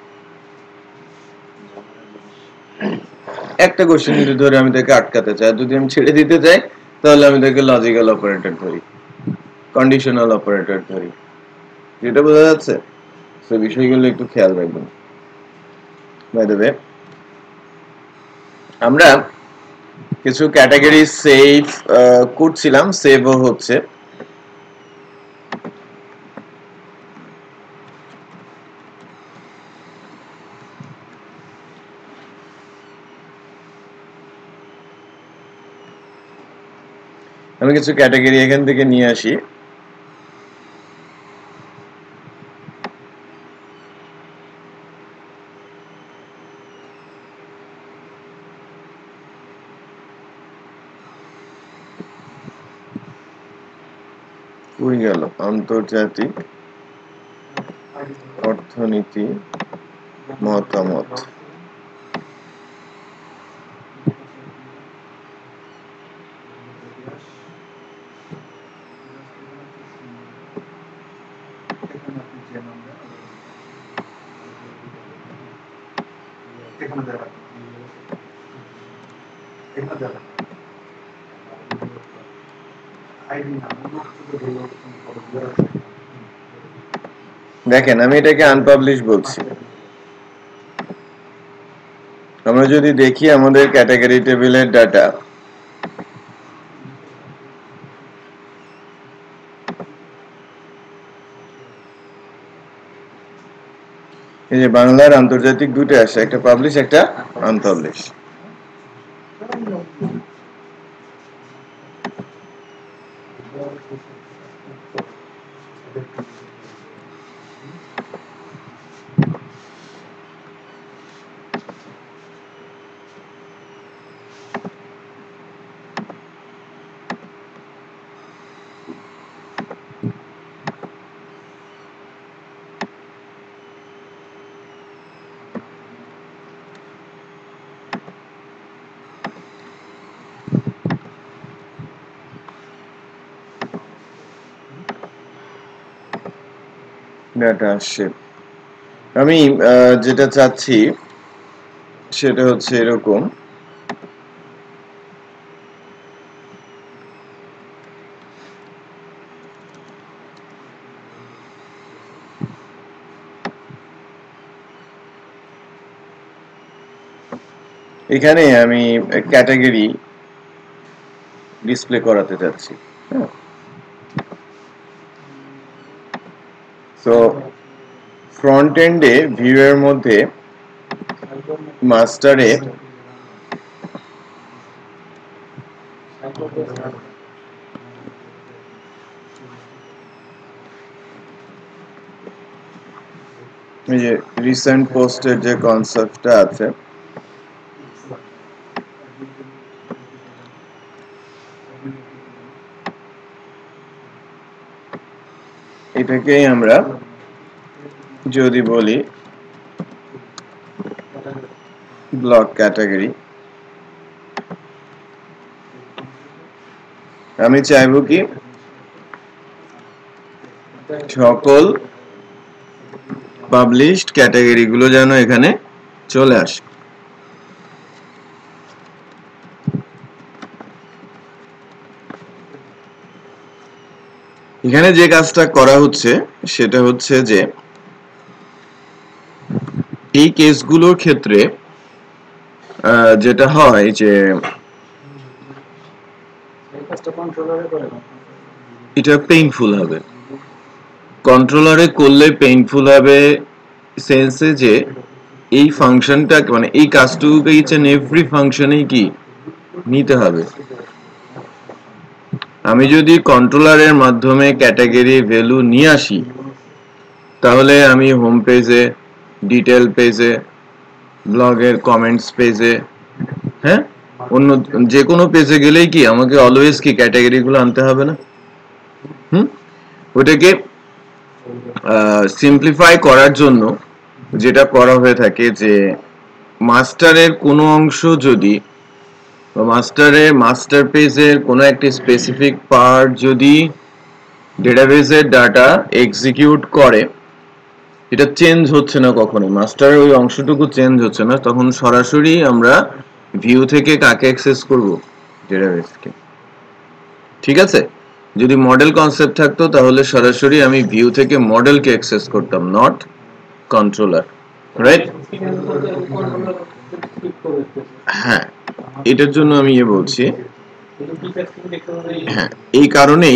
একটা কোশ্চেন যদি ধরে আমি তাকে আটকাতে চাই, যদি আমি ছেড়ে দিতে চাই, তাহলে আমি তাকে লজিক্যাল অপারেটর ধরি, কন্ডিশনাল অপারেটর ধরি। যেটা বোঝা যাচ্ছে? সে বিষয়গুলো একটু খেয়াল রাখবেন। বাই দ্য ওয়ে, আমরা কিছু ক্যাটাগরি সেভ করছিলাম, সেভও হচ্ছে। আমি কিছু ক্যাটাগরি এখান থেকে নিয়ে আসি। কই গেল? আন্তর্জাতিক অর্থনীতি মতামত। দেখেন, আমি এটাকে আনপাবলিশ বলছি। আমরা যদি দেখি আমাদের ক্যাটাগরি টেবিলের ডাটা, এই যে বাংলার আন্তর্জাতিক দুটো আসে, একটা পাবলিশ, একটা আনপাবলিশ। ডাটা আসছে। আমি যেটা চাচ্ছি সেটা হচ্ছে এরকম। এখানে আমি ক্যাটাগরি ডিসপ্লে করাতে যাচ্ছি। সো ফ্রন্ট এন্ডে ভিউ এর মধ্যে মাস্টারে এই যে রিসেন্ট পোস্টের যে কনসেপ্টটা আছে, এটাকেই আমরা যদি বলি ব্লক ক্যাটাগরি। আমি চাইবো কি সকল পাবলিশড ক্যাটাগরি গুলো যেন এখানে চলে আসে। এখানে যে কাজটা করা হচ্ছে সেটা হচ্ছে যে এই কেসগুলোর ক্ষেত্রে যেটা হয় যে এটা পেইনফুল হবে, কন্ট্রোলারে করলে পেইনফুল হবে সেন্সে যে এই ফাংশনটা মানে এই কাজটুকুকে ইচ এন্ড এভরি ফাংশনেই কি নিতে হবে। আমি যদি কন্ট্রোলারের মাধ্যমে ক্যাটাগরি ভ্যালু নিয়ে আসি তাহলে আমি হোম পেজে, ডিটেল পেজে, ব্লগের কমেন্টস পেজে, হ্যাঁ অন্য যে কোনো পেজে গেলেই কি আমাকে অলওয়েজ কি ক্যাটাগরি গুলো আনতে হবে না? ওটাকে সিম্পলিফাই করার জন্য যেটা করা হয়ে থাকে যে মাস্টারের কোনো অংশ যদি মাস্টার পেজের কোনো একটি স্পেসিফিক পার্ট যদি ডেটাবেসের ডাটা এক্সিকিউট করে, এটা চেঞ্জ হচ্ছে না কখনো, মাস্টারের ওই অংশটুকু চেঞ্জ হচ্ছে না, তখন সরাসরি আমরা ভিউ থেকে কাকে অ্যাক্সেস করব? ডেটাবেসকে। ঠিক আছে, যদি মডেল কনসেপ্ট থাকতো তাহলে সরাসরি আমি ভিউ থেকে মডেলকে অ্যাক্সেস করতাম, নট কন্ট্রোলার, রাইট? হ্যাঁ, এটার জন্য আমি বলছি, হ্যাঁ এই কারণেই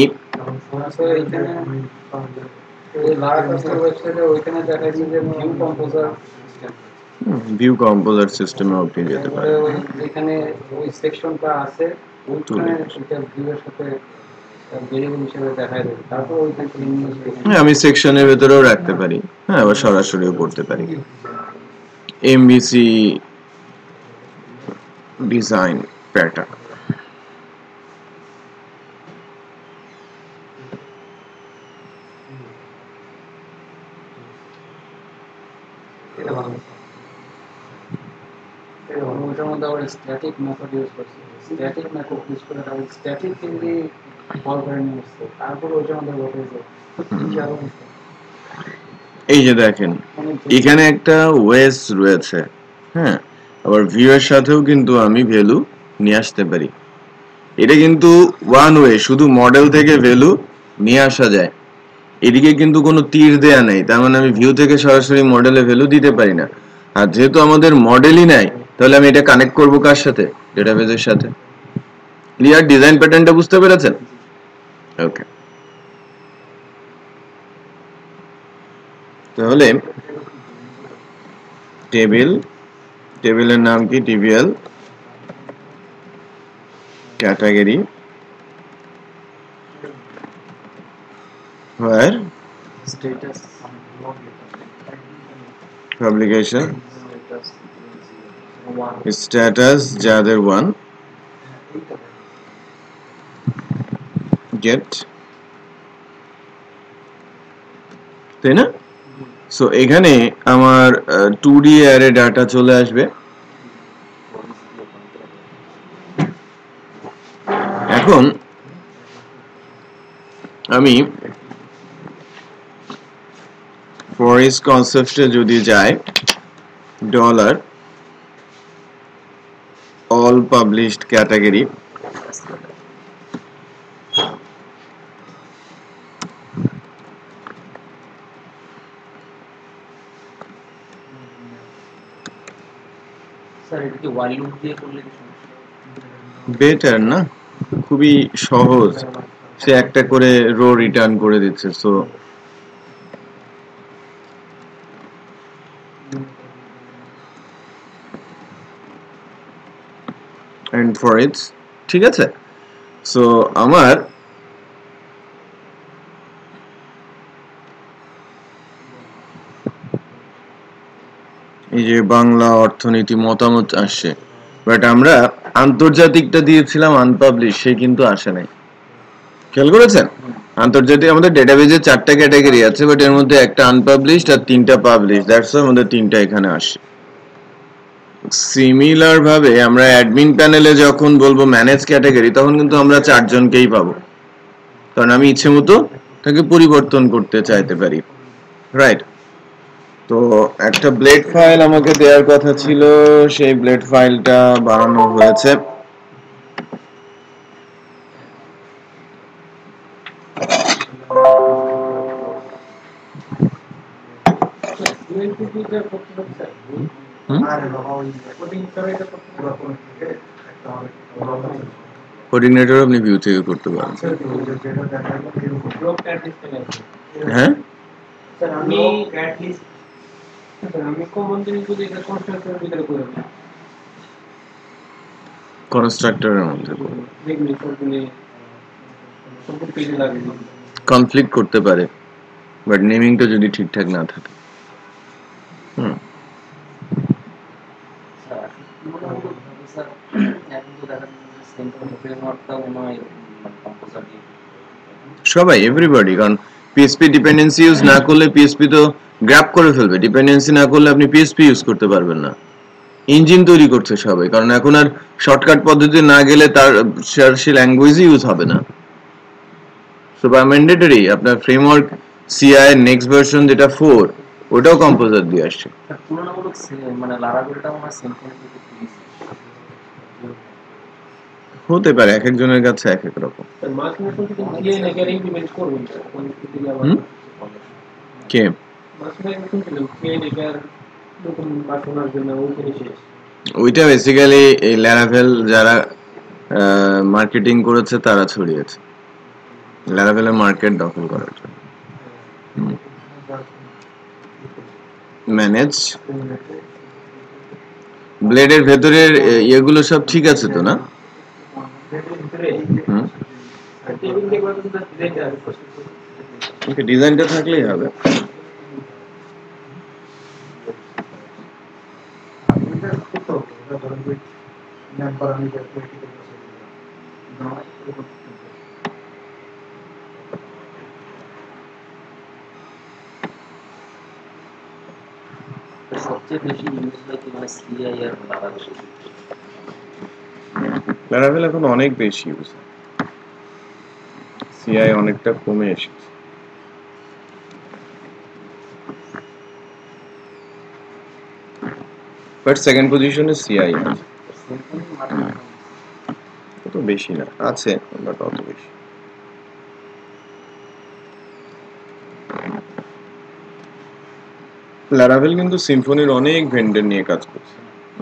ভিউ কম্পোজার সিস্টেমে আপনি যেতে পারেন। এখানে ওই সেকশনটা আছে ওইখানে সেটা ভিউয়ের সাথে ভেরিয়েবল হিসেবে দেখায় দেবে, তারপর ওইখান থেকে হ্যাঁ আমি সেকশনের ভেতরেও রাখতে পারি, হ্যাঁ আবার সরাসরিও করতে পারি। এমবিসি ডিজাইন প্যাটার্ন, ওইটার মধ্যে আবার স্ট্যাটিক মেথড ইউজ করছে, স্ট্যাটিক মেথড ইউজ করে তারপর স্ট্যাটিক থিওরি কল করে নিয়ে আসছে, তারপর ওইটার মধ্যে বসেছে। এই যে দেখেন এখানে একটা ওয়েস রয়েছে, হ্যাঁ আবার ভিউ এর সাথেও কিন্তু আমি ভ্যালু নিয়ে আসতে পারি। এটা কিন্তু ওয়ান ওয়ে, শুধু মডেল থেকে ভ্যালু নিয়ে আসা যায়, এদিকে কিন্তু কোনো তীর দেয়া নেই, তার মানে আমি ভিউ থেকে সরাসরি মডেলে ভ্যালু দিতে পারি না। আর যেহেতু আমাদের মডেলই নাই তাহলে আমি এটা কানেক্ট করব কার সাথে? ডেটাবেসের সাথে। ক্লিয়ার? ডিজাইন প্যাটার্নটা বুঝতে পেরেছেন? ওকে, তাহলে টেবিলের নাম কি? TBL category where status publication status যাদের 1 get, তাই না? সো এখানে আমার 2D অ্যারে ডাটা চলে আসবে। এখন আমি for each কনসেপ্টে যদি যাই dollar all published category, sir এটা কি ওয়াইল লুপ দিয়ে করলে কি সমস্যা? বেটার না, খুবই সহজ, সে একটা করে রো রিটার্ন করে দিচ্ছে। সো and for each, ঠিক আছে? সো আমার এই যে বাংলা অর্থনীতি মতামত আসছে, বাট আমরা আন্তর্জাতিকটা দিয়েছিলাম আনপাবলিশ, সে কিন্তু আসে নাই, খেয়াল করেছেন? আন্তর্জাতিক আমাদের ডেটাবেজে 4টা ক্যাটাগরি আছে, বাট এর মধ্যে একটা আনপাবলিশড আর 3টা পাবলিশ, দ্যাটস ওয়াই আমাদের 3টা এখানে আসে। সিমিলার ভাবে আমরা অ্যাডমিন প্যানেলে যখন বলবো ম্যানেজ ক্যাটাগরি, তখন কিন্তু আমরা 4 জনকেই পাবো, কারণ আমি ইচ্ছে মতো তাকে পরিবর্তন করতে চাইতে পারি, রাইট? তো একটা ব্লেড ফাইল আমাকে দেওয়ার কথা ছিল, সেই ব্লেড ফাইলটা বানানো হয়েছে। কোঅর্ডিনেটর আপনি ভিউ থেকে করতে পারেন। হ্যাঁ, আমি কমন জিনিস যদি এটা কনস্ট্রাক্টরের ভিতরে করে দিই, কনস্ট্রাক্টরের মধ্যে দেখবি সবগুলি সবগুলি পেজে লাগে কনফ্লিক্ট করতে পারে, বাট নেমিংটা যদি ঠিকঠাক না থাকে। হুম, স্যার তুলনামূলকভাবে স্যার এখন তো দেখা যাচ্ছে যে সিম্পলি ফ্রেমওয়ার্কটা মনে হয় মানে কম্পোজার দিয়ে সবাই এভরিবডি, কারণ পিএসপি ডিপেন্ডেন্সি ইউজ না করলে পিএসপি তো গ্র্যাব করে ফেলবে, ডিপেন্ডেন্সি না করলে আপনি পিএসপি ইউজ করতে পারবেন না। ইঞ্জিন তৈরি করছে সবাই, কারণ এখন আর শর্টকাট পদ্ধতি না গেলে তার সে ল্যাঙ্গুয়েজই ইউজ হবে না। সো বাই ম্যান্ডেটরি আপনার ফ্রেমওয়ার্ক সিআই নেক্সট ভার্সন যেটা 4, ওটাও কম্পোজার দিয়ে আসছে। তুলনামূলক মানে লারাভেলটা মনে হয় সিম্পলি থেকে একটু easy। হতে পারে, এক একজনের কাছে এক এক রকম। মাস মেশিন থেকে গিয়ে নেগার ইমপ্লিমেন্ট করবেন কোন কিছু আবার কে মাস মেশিন থেকে গিয়ে নেগার নতুন বাসনার জন্য ওই জিনিস ওইটা বেসিক্যালি এই ল্যারাভেল যারা মার্কেটিং করেছে তারা ছড়িয়েছে, ল্যারাভেলের মার্কেট দখল করার জন্য। ম্যানেজ ব্লেডের ভেতরের ইয়েগুলো সব ঠিক আছে তো না? হুম, ডিজাইনটা থাকলেই হবে। সবচেয়ে বেশি ইউজ হয় কি মানে সিআই আর লারাভেল। ল্যারাভেল এখন অনেক বেশি ইউজ, সিআই অনেকটা কমে এসেছে। বাট সেকেন্ড পজিশনে সিআই আছে, সিম্পলি মার্কেট অত বেশি না, আছে বাট অত বেশি। ল্যারাভেল কিন্তু সিম্ফনির অনেক ভেন্ডর নিয়ে কাজ করছে।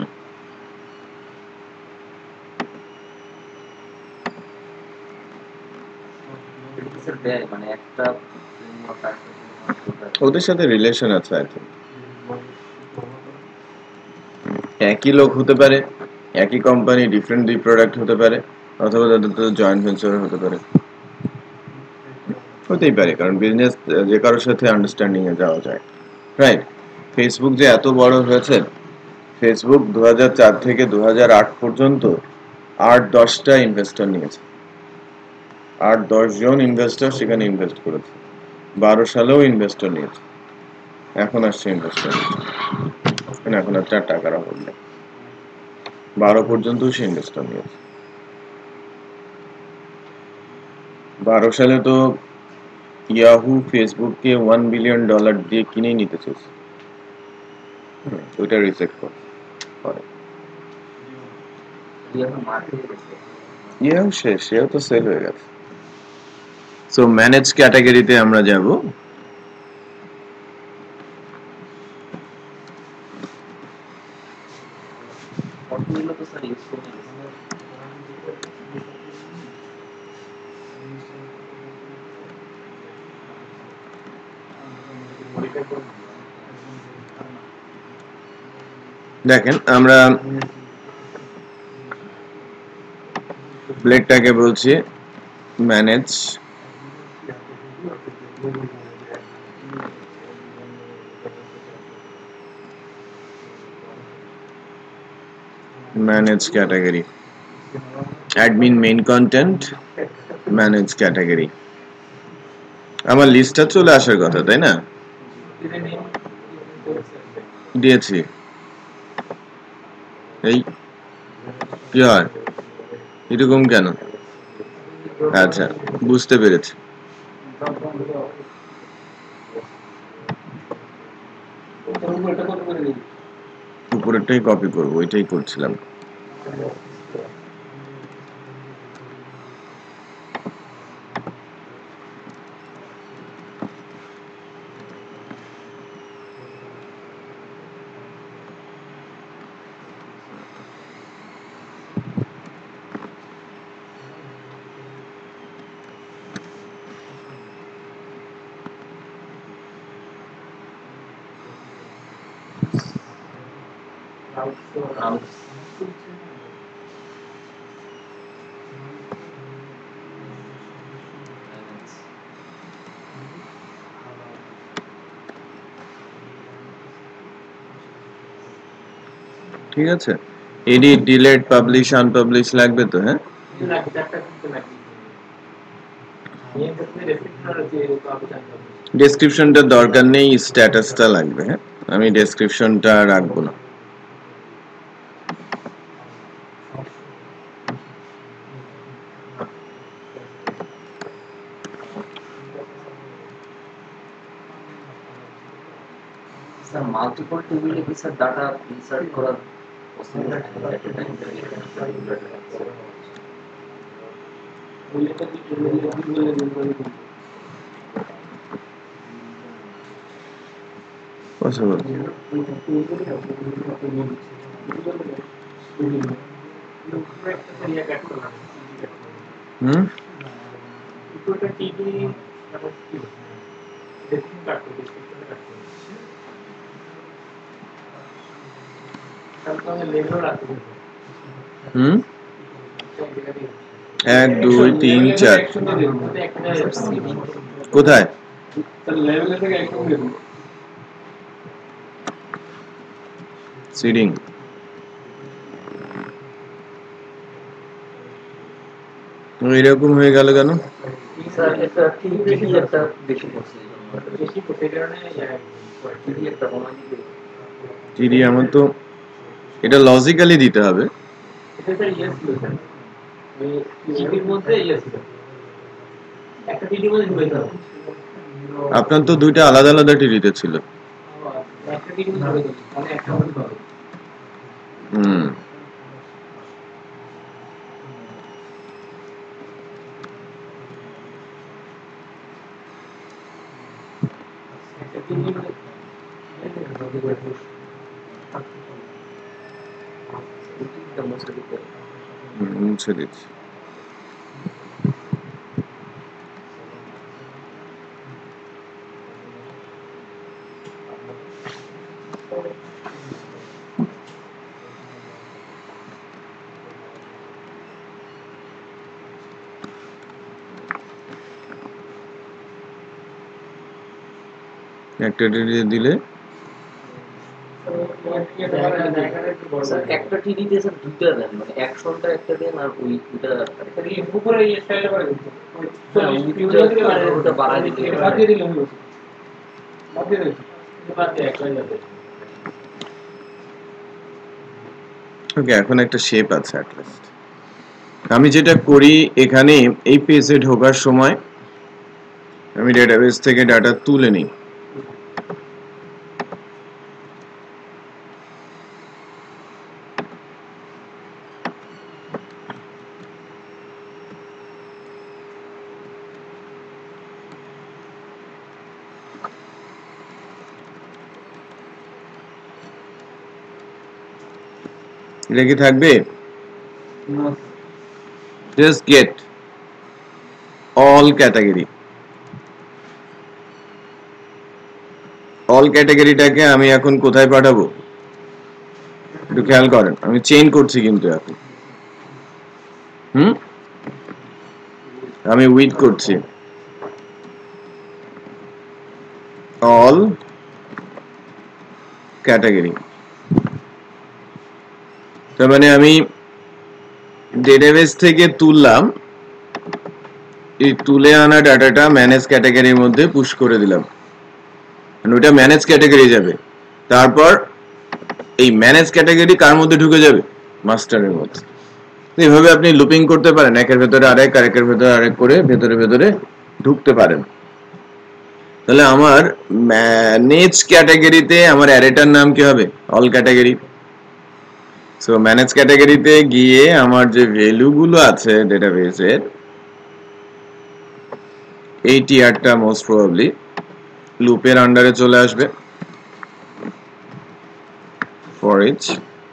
দেয় মানে একটা ওদের সাথে রিলেশন আছে আর কি, একই লোক হতে পারে, একই কোম্পানি ডিফারেন্ট দুই প্রোডাক্ট হতে পারে, অথবা তাদের তো জয়েন্ট ভেঞ্চার হতে পারে, হতেই পারে, কারণ বিজনেস যে কারোর সাথে আন্ডারস্ট্যান্ডিং এ যাওয়া যায়, রাইট? ফেসবুক যে এত বড় হয়েছে, ফেসবুক 2004 থেকে 2008 পর্যন্ত 8-10টা ইনভেস্টর নিয়েছে, 8-10 জন ইনভেস্টর সেখানে ইনভেস্ট করেছে। 12 সালেও ইনভেস্টর নিয়েছে, এখন আসছে ইনভেস্টর, এখন আর 4 টাকার অভাব নেই। 12 পর্যন্ত সে ইনভেস্টর নিয়েছে। 12 সালে তো ইয়াহু ফেসবুককে $1 বিলিয়ন দিয়ে কিনেই নিতে চেয়েছে, ওইটা রিজেক্ট করে। ইয়াহু শেষ, সেও তো সেল হয়ে গেছে। সো ম্যানেজ ক্যাটাগরিতে আমরা যাব। কতগুলো তো স্যার ইউজ করে দেখেন আমরা ব্লেডটাকে বলছি manage category, admin main content, manage category. আমার লিস্টটা চলে আসার কথা, তাই না? দিয়েছি। এই কি হয় এরকম কেন? আচ্ছা, বুঝতে পেরেছি। উপরেরটাই কপি করবো, ওইটাই করছিলাম। ঠিক আছে, এডিট, ডিলিট, পাবলিশ, আনপাবলিশ লাগবে তো? হ্যাঁ, ডেসক্রিপশনটা দরকার নেই, স্ট্যাটাসটা লাগবে। হ্যাঁ, আমি ডেসক্রিপশনটা রাখবো না। স্যার মাল্টিপল টেবিলে কি স্যার ডাটা ইনসার্ট করা পসিবল? পসিবল। হুম, হুম, 1 2 3 4 কোথায়? সিডিং। এরকম হয়ে গেল কেন? স্যার এটা টিডি একটা বেশি পড়ছে, এই কারণে টিডি একটা কমাই দিতে। টিডি আমার তো এটা লজিক্যালি দিতে হবে। এটা স্যার ইয়েস ছিল স্যার, ওই টিডির মধ্যে ইয়েস ছিল, একটা টিডির মধ্যে ঢুকে যাবে। আপনার তো দুইটা আলাদা আলাদা টিডিতে ছিল। একটা টিডির মধ্যে ঢুকে যাবে, মানে একটা মধ্যে হবে। হুম, একটা টিডির মধ্যে টিডিটা মুছে দিতে। মুছে দিচ্ছি। একটা টিডি দিলে স্যার একটা টিডিতে স্যার দুইটা দেন, মানে অ্যাকশনটা একটা দেন আর ওই দুইটা উপরে এই স্টাইলটা করে দিতে, ওটা বাড়াই দিতে। বাদ দিয়ে দিলে হলো, বাদ দিয়ে দিলে বাদ দিয়ে একটা যাবে। ওকে, এখন একটা শেপ আছে অ্যাট লিস্ট। আমি যেটা করি এখানে, এই পেজে ঢোকার সময় আমি ডেটাবেস থেকে ডাটা তুলে নিই। এটা কি থাকবে? Just get all category. All ক্যাটাগরিটাকে আমি এখন কোথায় পাঠাবো একটু খেয়াল করেন, আমি চেইন করছি কিন্তু এখন। আমি উইথ করছি অল ক্যাটাগরি। তার মানে আমি ডেটাবেস থেকে তুললাম এই তুলে আনা ডাটাটা ম্যানেজ ক্যাটাগরির মধ্যে পুশ করে দিলাম, ওটা ম্যানেজ ক্যাটাগরি যাবে। তারপর এই ম্যানেজ ক্যাটাগরি কার মধ্যে ঢুকে যাবে? মাস্টারের মধ্যে। এইভাবে আপনি লুপিং করতে পারেন, একের ভেতরে আরেক, আরেকের ভেতরে আরেক করে ভেতরে ভেতরে ঢুকতে পারেন। তাহলে আমার ম্যানেজ ক্যাটাগরিতে আমার অ্যারেটার নাম কি হবে? All category. সো ম্যানেজ ক্যাটাগরিতে গিয়ে আমার যে ভ্যালুগুলো আছে ডেটাবেসের, এই টিয়ারটা মোস্ট প্রবাবলি লুপের আন্ডারে চলে আসবে। ফর ইচ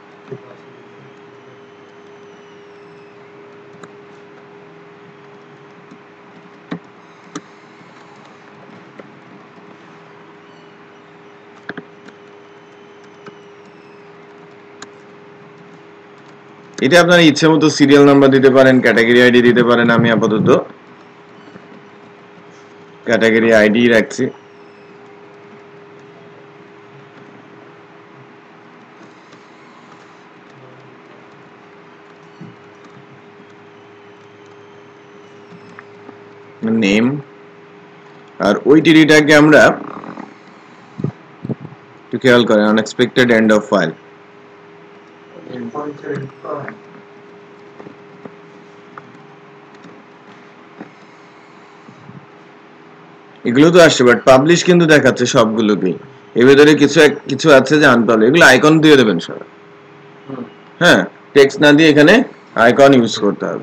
এটা আপনার ইচ্ছে মতো সিরিয়াল নাম্বার দিতে পারেন, ক্যাটাগরি আইডি দিতে পারেন। আমি আপাতত ক্যাটাগরি আইডি রাখছি। নেম, আর ওই টিডিটাকে আমরা একটু খেয়াল করেন, আনএক্সপেক্টেড এন্ড অফ ফাইল। এগুলো তো আসছে, বাট পাবলিশ কিন্তু দেখাচ্ছে সবগুলোকেই। এর ভেতরে কিছু আছে যে আনপাবলিশ, এগুলো আইকন দিয়ে দেবেন সব। হ্যাঁ, টেক্সট না দিয়ে এখানে আইকন ইউজ করতে হবে।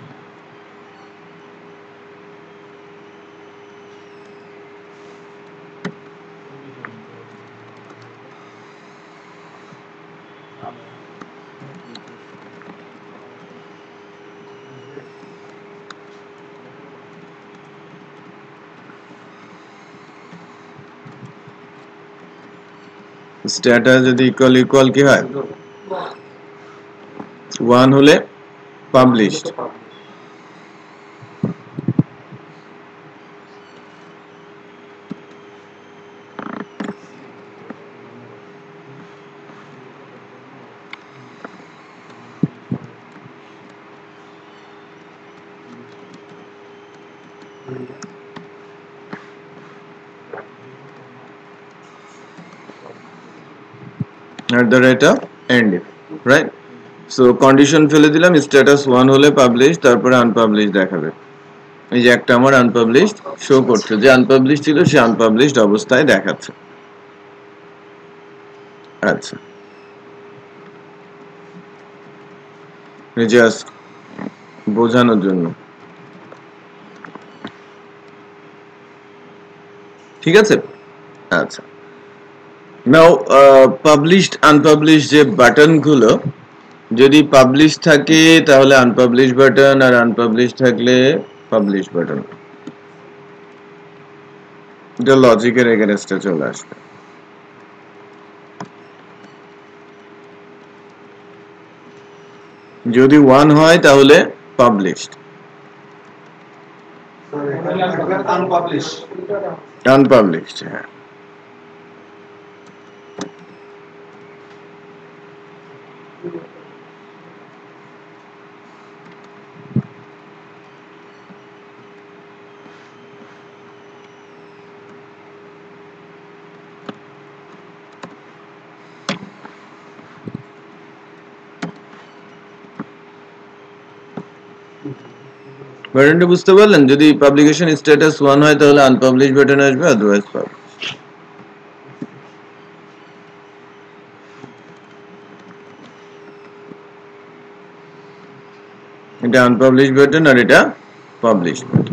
স্ট্যাটাস যদি ইকুয়াল কি হয়? 1 হলে published, at the rate of end, right? So condition ফেলে দিলাম, স্ট্যাটাস 1 হলে পাবলিশ, তারপরে আনপাবলিশ দেখাবে। এই যে একটা আমার আনপাবলিশড শো করছে, যে আনপাবলিশ ছিল সে আনপাবলিশড অবস্থায় দেখাচ্ছে। আচ্ছা, জাস্ট বোঝানোর জন্য, ঠিক আছে? আচ্ছা, নাও পাবলিশড আনপাবলিশ যে বাটন গুলো, যদি পাবলিশ থাকে তাহলে আনপাবলিশ বাটন, আর আনপাবলিশ থাকলে পাবলিশ বাটন। এটা লজিকের এগেনস্টে চলে আসবে। যদি 1 হয় তাহলে পাবলিশড, আনপাবলিশড। হ্যাঁ, বাটনটা বুঝতে পারলেন? যদি পাবলিকেশন স্ট্যাটাস 1 হয় তাহলে আনপাবলিশ বাটন আসবে, আদারওয়াইজ পাবলিশ। এটা আনপাবলিশ বাটন আর এটা পাবলিশ বাটন।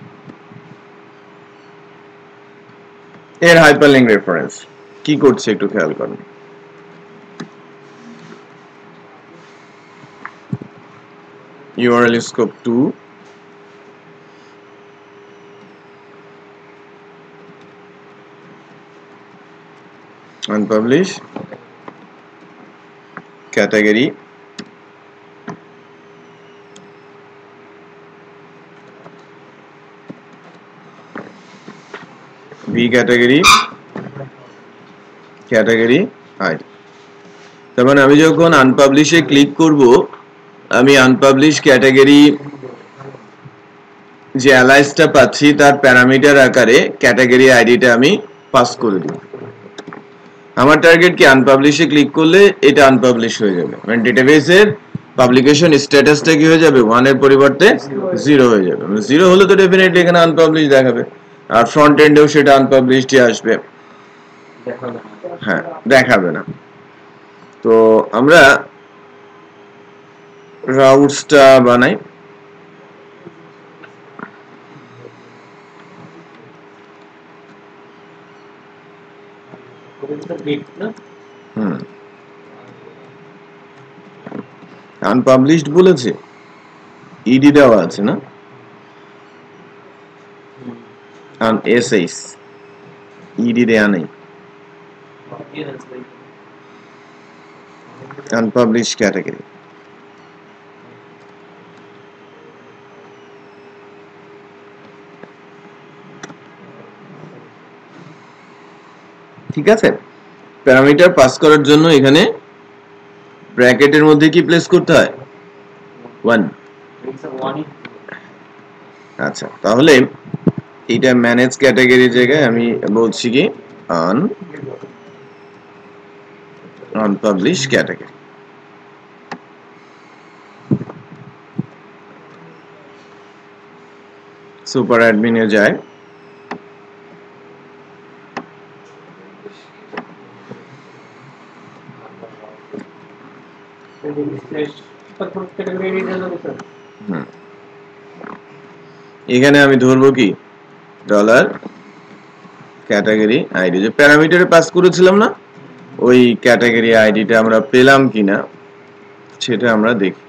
এর হাইপারলিংক রেফারেন্স কি করছে একটু খেয়াল করুন। URL scope 2, unpublish, category, V category, category ID। তার মানে আমি যখন আনপাবলিশে ক্লিক করব, আমি আনপাবলিশ ক্যাটাগরি যে অ্যালাইসটা পাচ্ছি তার প্যারামিটার আকারে ক্যাটাগরি আইডিটা আমি পাস করে দিব। আমার টার্গেট কি আনপাবলিশে ক্লিক করলে এটা আনপাবলিশ হয়ে যাবে, মানে ডেটাবেসের পাবলিকেশন স্ট্যাটাসটা কি হয়ে যাবে 1 এর পরিবর্তে 0 হয়ে যাবে। 0 হলে তো ডেফিনেটলি এখানে আনপাবলিশ দেখাবে, আর ফ্রন্ট এন্ডেও সেটা আনপাবলিশডই আসবে, হ্যাঁ দেখাবে না। তো আমরা রাউটসটা বানাই। আনপাবলিশড বলেছে, ইডি দেওয়া আছে না, এসএইচ ইডি দেয়া নেই, আনপাবলিশড ক্যাটাগরি। ঠিক আছে, প্যারামিটার পাস করার জন্য এখানে ব্র্যাকেটের মধ্যে কি প্লেস করতে হয় 1। আচ্ছা, তাহলে এটা ম্যানেজ ক্যাটাগরির জায়গায় আমি বলছি কি আনপাবলিশড ক্যাটাগরি। সুপার অ্যাডমিনে যায়, এখানে আমি ধরবো কি ডলার ক্যাটাগরি আইডি, যে প্যারামিটারে পাস করেছিলাম না ওই ক্যাটাগরি আইডিটা আমরা পেলাম কিনা সেটা আমরা দেখি।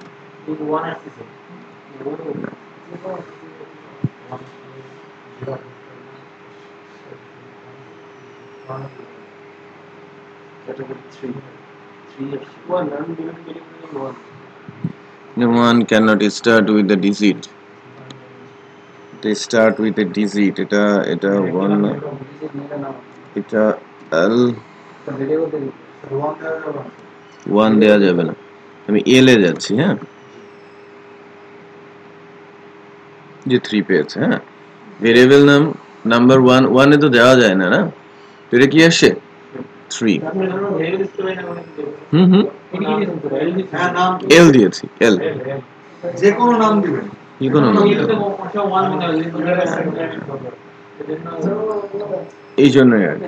One cannot start with the digit. They start with a digit. এটা 1 না, এটা L 1 দেয়া যাবে না, আমি L এ যাচ্ছি। হ্যাঁ, যে 3 পেয়েছে। হ্যাঁ, ভেরিয়েবল নাম নাম্বার 1 এ তো দেওয়া যায় না, না তো এটা কি আসে 3। L দিয়েছি, L যে কোনো নাম দিবেন, কি কোনো নাম এই জন্যই আর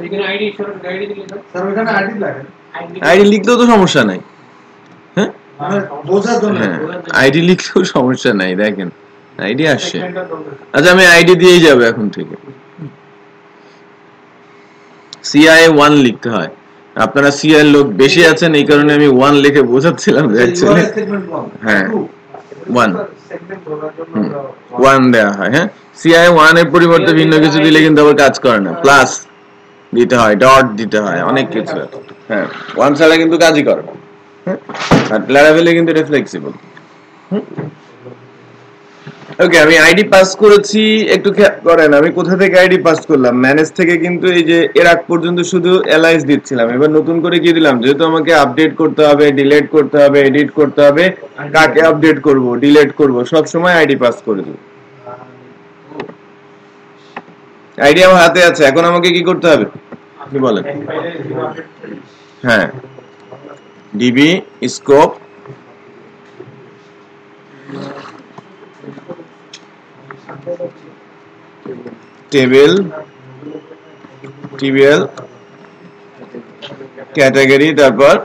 আইডি লিখলেও তো সমস্যা নাই। হ্যাঁ, হ্যাঁ আইডি লিখলেও সমস্যা নাই, দেখেন আইডি আসছে। আচ্ছা, আমি আইডি দিয়েই যাবো এখন থেকে। সিআই 1 লিখতে হয়, আপনারা সিআই লোক বেশি আছেন এই কারণে আমি 1 লিখে বোঝাচ্ছিলাম যে অ্যাকচুয়ালি হ্যাঁ 1 দেয়া হয়। হ্যাঁ, সিআই 1 এর পরিবর্তে ভিন্ন কিছু দিলে কিন্তু আবার কাজ করে না, প্লাস দিতে হয়, ডট দিতে হয়, অনেক কিছু। হ্যাঁ, 1 ছাড়া কিন্তু কাজই করে না। হ্যাঁ, আর ল্যারাভেলে কিন্তু এটা ফ্লেক্সিবল। ওকে, আমি আইডি পাস করেছি, একটু খেয়াল করেন আমি কোথা থেকে আইডি পাস করলাম, ম্যানেজ থেকে। কিন্তু এই যে এর আগ পর্যন্ত শুধু এলাইস দিচ্ছিলাম, এবার নতুন করে কি দিলাম, যেহেতু আমাকে আপডেট করতে হবে, ডিলিট করতে হবে, এডিট করতে হবে, কাকে আপডেট করব, ডিলিট করব, সব সময় আইডি পাস করে দিই। আইডি আমার হাতে আছে, এখন আমাকে কি করতে হবে আপনি বলেন। হ্যাঁ, DB scope table TBL category, তারপর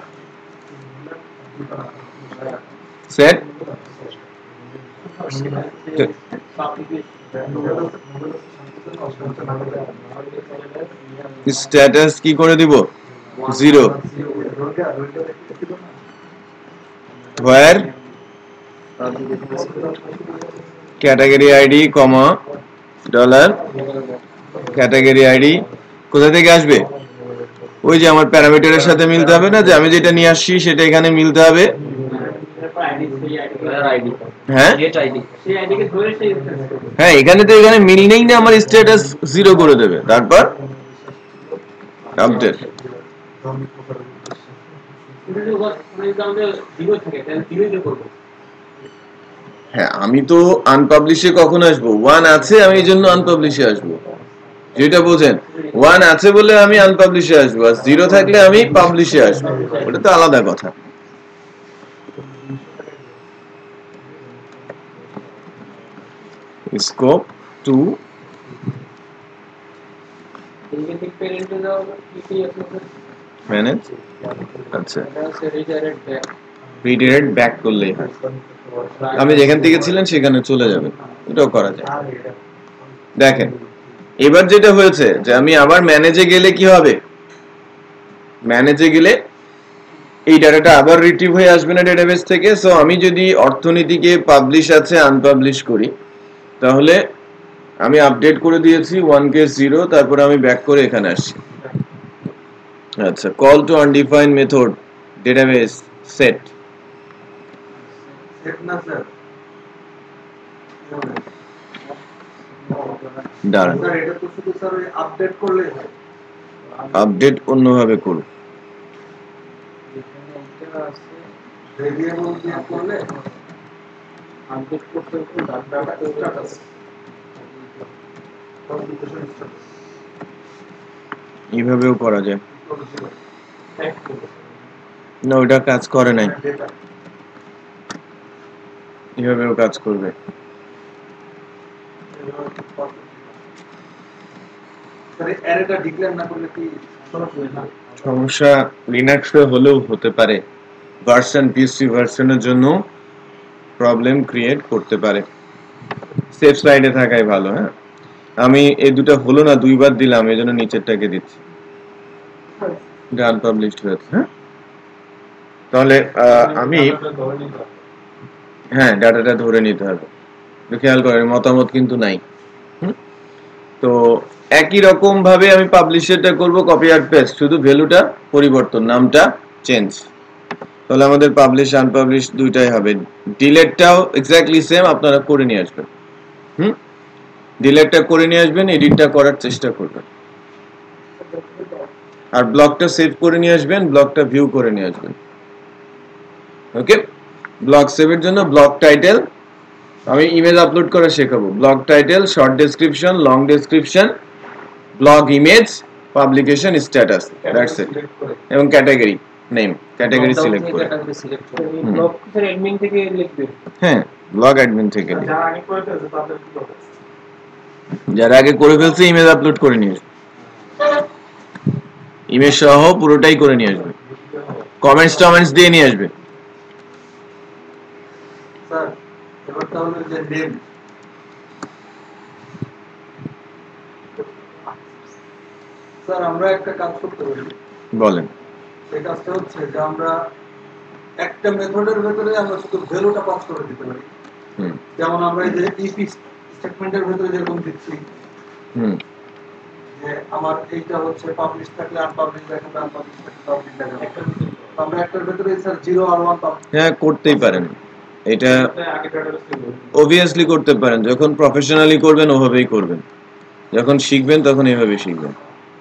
সেট স্ট্যাটাস কি করে দিব 0, where category ID comma dollar category ID. কোথা থেকে আসবে, ওই যে আমার প্যারামিটারের সাথে মিলতে হবে না, যে আমি যেটা নিয়ে আসছি সেটা এখানে মিলতে হবে। হ্যাঁ হ্যাঁ, এখানে তো এখানে মিল নেই না, আমার স্ট্যাটাস 0 করে দেবে, তারপর আপডেট। হ্যাঁ, আমি তো আনপাবলিশে কখন আসবো? 1 আছে, আমি এই জন্য আনপাবলিশে আসবো। যেটা বোঝেন, 1 আছে বলে আমি আনপাবলিশে আসবো, আর 0 থাকলে আমি পাবলিশে আসবো। ওটা তো আলাদা কথা। স্কোপ 2 ইনভেন্টিভ প্যারেন্টে যাও কি আছে ম্যানেজ। আচ্ছা, এটা হচ্ছে রিডাইরেক্ট ব্যাক রিডাইরেক্ট ব্যাক করলেই হয়। আমি যেখান থেকে ছিলেন সেখানে চলে যাবেন, এটাও করা যায়। দেখেন, এবার যেটা হয়েছে যে আমি আবার ম্যানেজে গেলে কি হবে? ম্যানেজে গেলে এই ডাটাটা আবার রিট্রিভ হয়ে আসবে না ডেটাবেস থেকে। সো আমি যদি অর্থনীতিকে পাবলিশ আছে আনপাবলিশ করি, তাহলে আমি আপডেট করে দিয়েছি 1 কে 0, তারপর আমি ব্যাক করে এখানে আসছি। আচ্ছা, call to undefined method database set set না স্যার, দাঁড়ান, স্যার এটা তো শুধু স্যার ওই আপডেট করলেই হয়। আপডেট অন্যভাবে করুন। এখানে একটা আছে ভেরিয়েবল দিয়ে করলে আপডেট করতে হবে data data status computation status এইভাবেও করা যায়। ইকুয়াল টু 0 না, ওটা কাজ করে নাই। ডেটা এইভাবেও কাজ করবে। স্যার অ্যারেটা ডিক্লেয়ার না করলে কি সমস্যা হয় না? সমস্যা লিনাক্সে হলেও হতে পারে, ভার্সন পিসি ভার্সনের জন্য প্রবলেম ক্রিয়েট করতে পারে। সেফ সাইডে থাকাই ভালো। হ্যাঁ, আমি এই দুটো হলো না, দুইবার দিলাম, এই জন্য নিচেরটাকে দিচ্ছি। এটা আনপাবলিশড হয়েছে। হ্যাঁ, তাহলে আমি হ্যাঁ ডাটাটা ধরে নিতে হবে। খেয়াল করেন, মতামত কিন্তু নাই। তো একই রকম ভাবে আমি পাবলিশারটা করব, কপি আর পেস্ট, শুধু ভ্যালুটা পরিবর্তন, নামটা চেঞ্জ। তাহলে আমাদের পাবলিশ আনপাবলিশ দুইটাই হবে। ডিলেটটাও এক্স্যাক্টলি সেম, আপনারা করে নিয়ে আসবেন। ডিলেটটা করে নিয়ে আসবেন, এডিটটা করার চেষ্টা করবেন, আর ব্লকটা সেভ করে নিয়ে আসবেন, ব্লকটা ভিউ করে নিয়ে আসবেন। ওকে, ব্লক সেভের জন্য ব্লক টাইটেল আমি ইমেজ আপলোড করা শেখাবো। Block title, short description, long description, blog image, publication status, that's it. এবং ক্যাটাগরি নেম, ক্যাটাগরি সিলেক্ট করে। ক্যাটাগরি সিলেক্ট করে ব্লক থেকে অ্যাডমিন থেকে লিখবে। হ্যাঁ, ব্লগ অ্যাডমিন থেকে। যারা আগে করে ফেলছে তাদের কি হবে? যারা আগে করে ফেলছে ইমেজ আপলোড করে নিয়ে আসবে, ইমেজ সহ পুরোটাই করে নিয়ে আসবে, কমেন্টস দিয়ে নিয়ে আসবে। স্যার এবার তাহলে যে নেম, স্যার আমরা একটা কাজ করতে পারি। বলেন। এই কাজটা হচ্ছে যে আমরা একটা মেথডের ভেতরে আমরা শুধু ভ্যালুটা পাস করে দিতে পারি। যেমন আমরা এই যে ইফ স্টেটমেন্টের ভেতরে যেরকম দিচ্ছি যে আমার এইটা হচ্ছে পাবলিশ থাকলে আনপাবলিশ দেখাবে, আনপাবলিশ থাকলে পাবলিশ দেখাবে। আমরা একটার ভেতরে স্যার 0 আর 1 পাবলিশ। হ্যাঁ, করতেই পারেন, এটা আগে ডাটাবেস থেকে অবভিয়াসলি করতে পারেন। যখন প্রফেশনালি করবেন ওভাবেই করবেন, যখন শিখবেন তখন এইভাবে শিখবেন।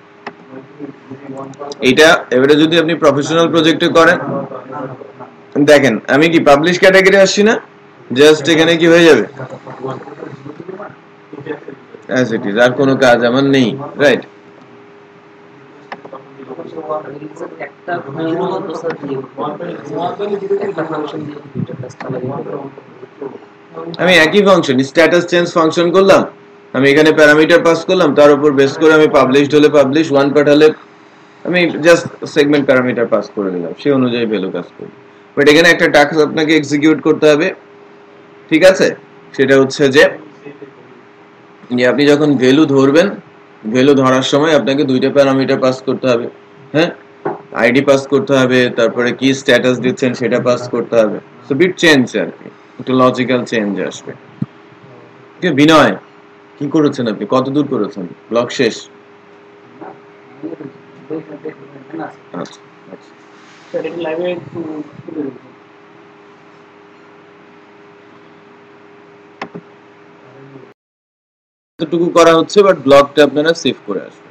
এটা এবারে যদি আপনি প্রফেশনাল প্রজেক্টে করেন, দেখেন আমি কি পাবলিশ ক্যাটাগরি আসছি না, জাস্ট এখানে কি হয়ে যাবে অ্যাজ ইট ইজ, আর কোনো কাজ আমার নেই, রাইট? একটা ফাংশন দিয়ে একটা ফাংশন দিয়ে দুইটা কাজ চালাই। আমি একই ফাংশন স্ট্যাটাস চেঞ্জ ফাংশন করলাম, আমি এখানে প্যারামিটার পাস করলাম, তার উপর বেস করে আমি পাবলিশড হলে পাবলিশ, 1 পাঠালে আমি জাস্ট সেগমেন্ট প্যারামিটার পাস করে দিলাম, সেই অনুযায়ী ভ্যালু কাজ করবে। বাট এখানে একটা টাস্ক আপনাকে এক্সিকিউট করতে হবে, ঠিক আছে? সেটা হচ্ছে যে আপনি যখন ভ্যালু ধরবেন, ভ্যালু ধরার সময় আপনাকে দুইটা প্যারামিটার পাস করতে হবে। হ্যাঁ, আইডি পাস করতে হবে, তারপরে কি স্ট্যাটাস দিচ্ছেন সেটা পাস করতে হবে। সো বিট চেঞ্জ, আর কি একটু লজিক্যাল চেঞ্জ আসবে। বিনয়, কি করেছেন আপনি? কত দূর করেছেন? ব্লক শেষ? আচ্ছা আচ্ছা, সেটা লাইভে তুলে দিবেন। এতটুকু করা হচ্ছে, বাট ব্লকটা আপনারা সেভ করে আসবেন।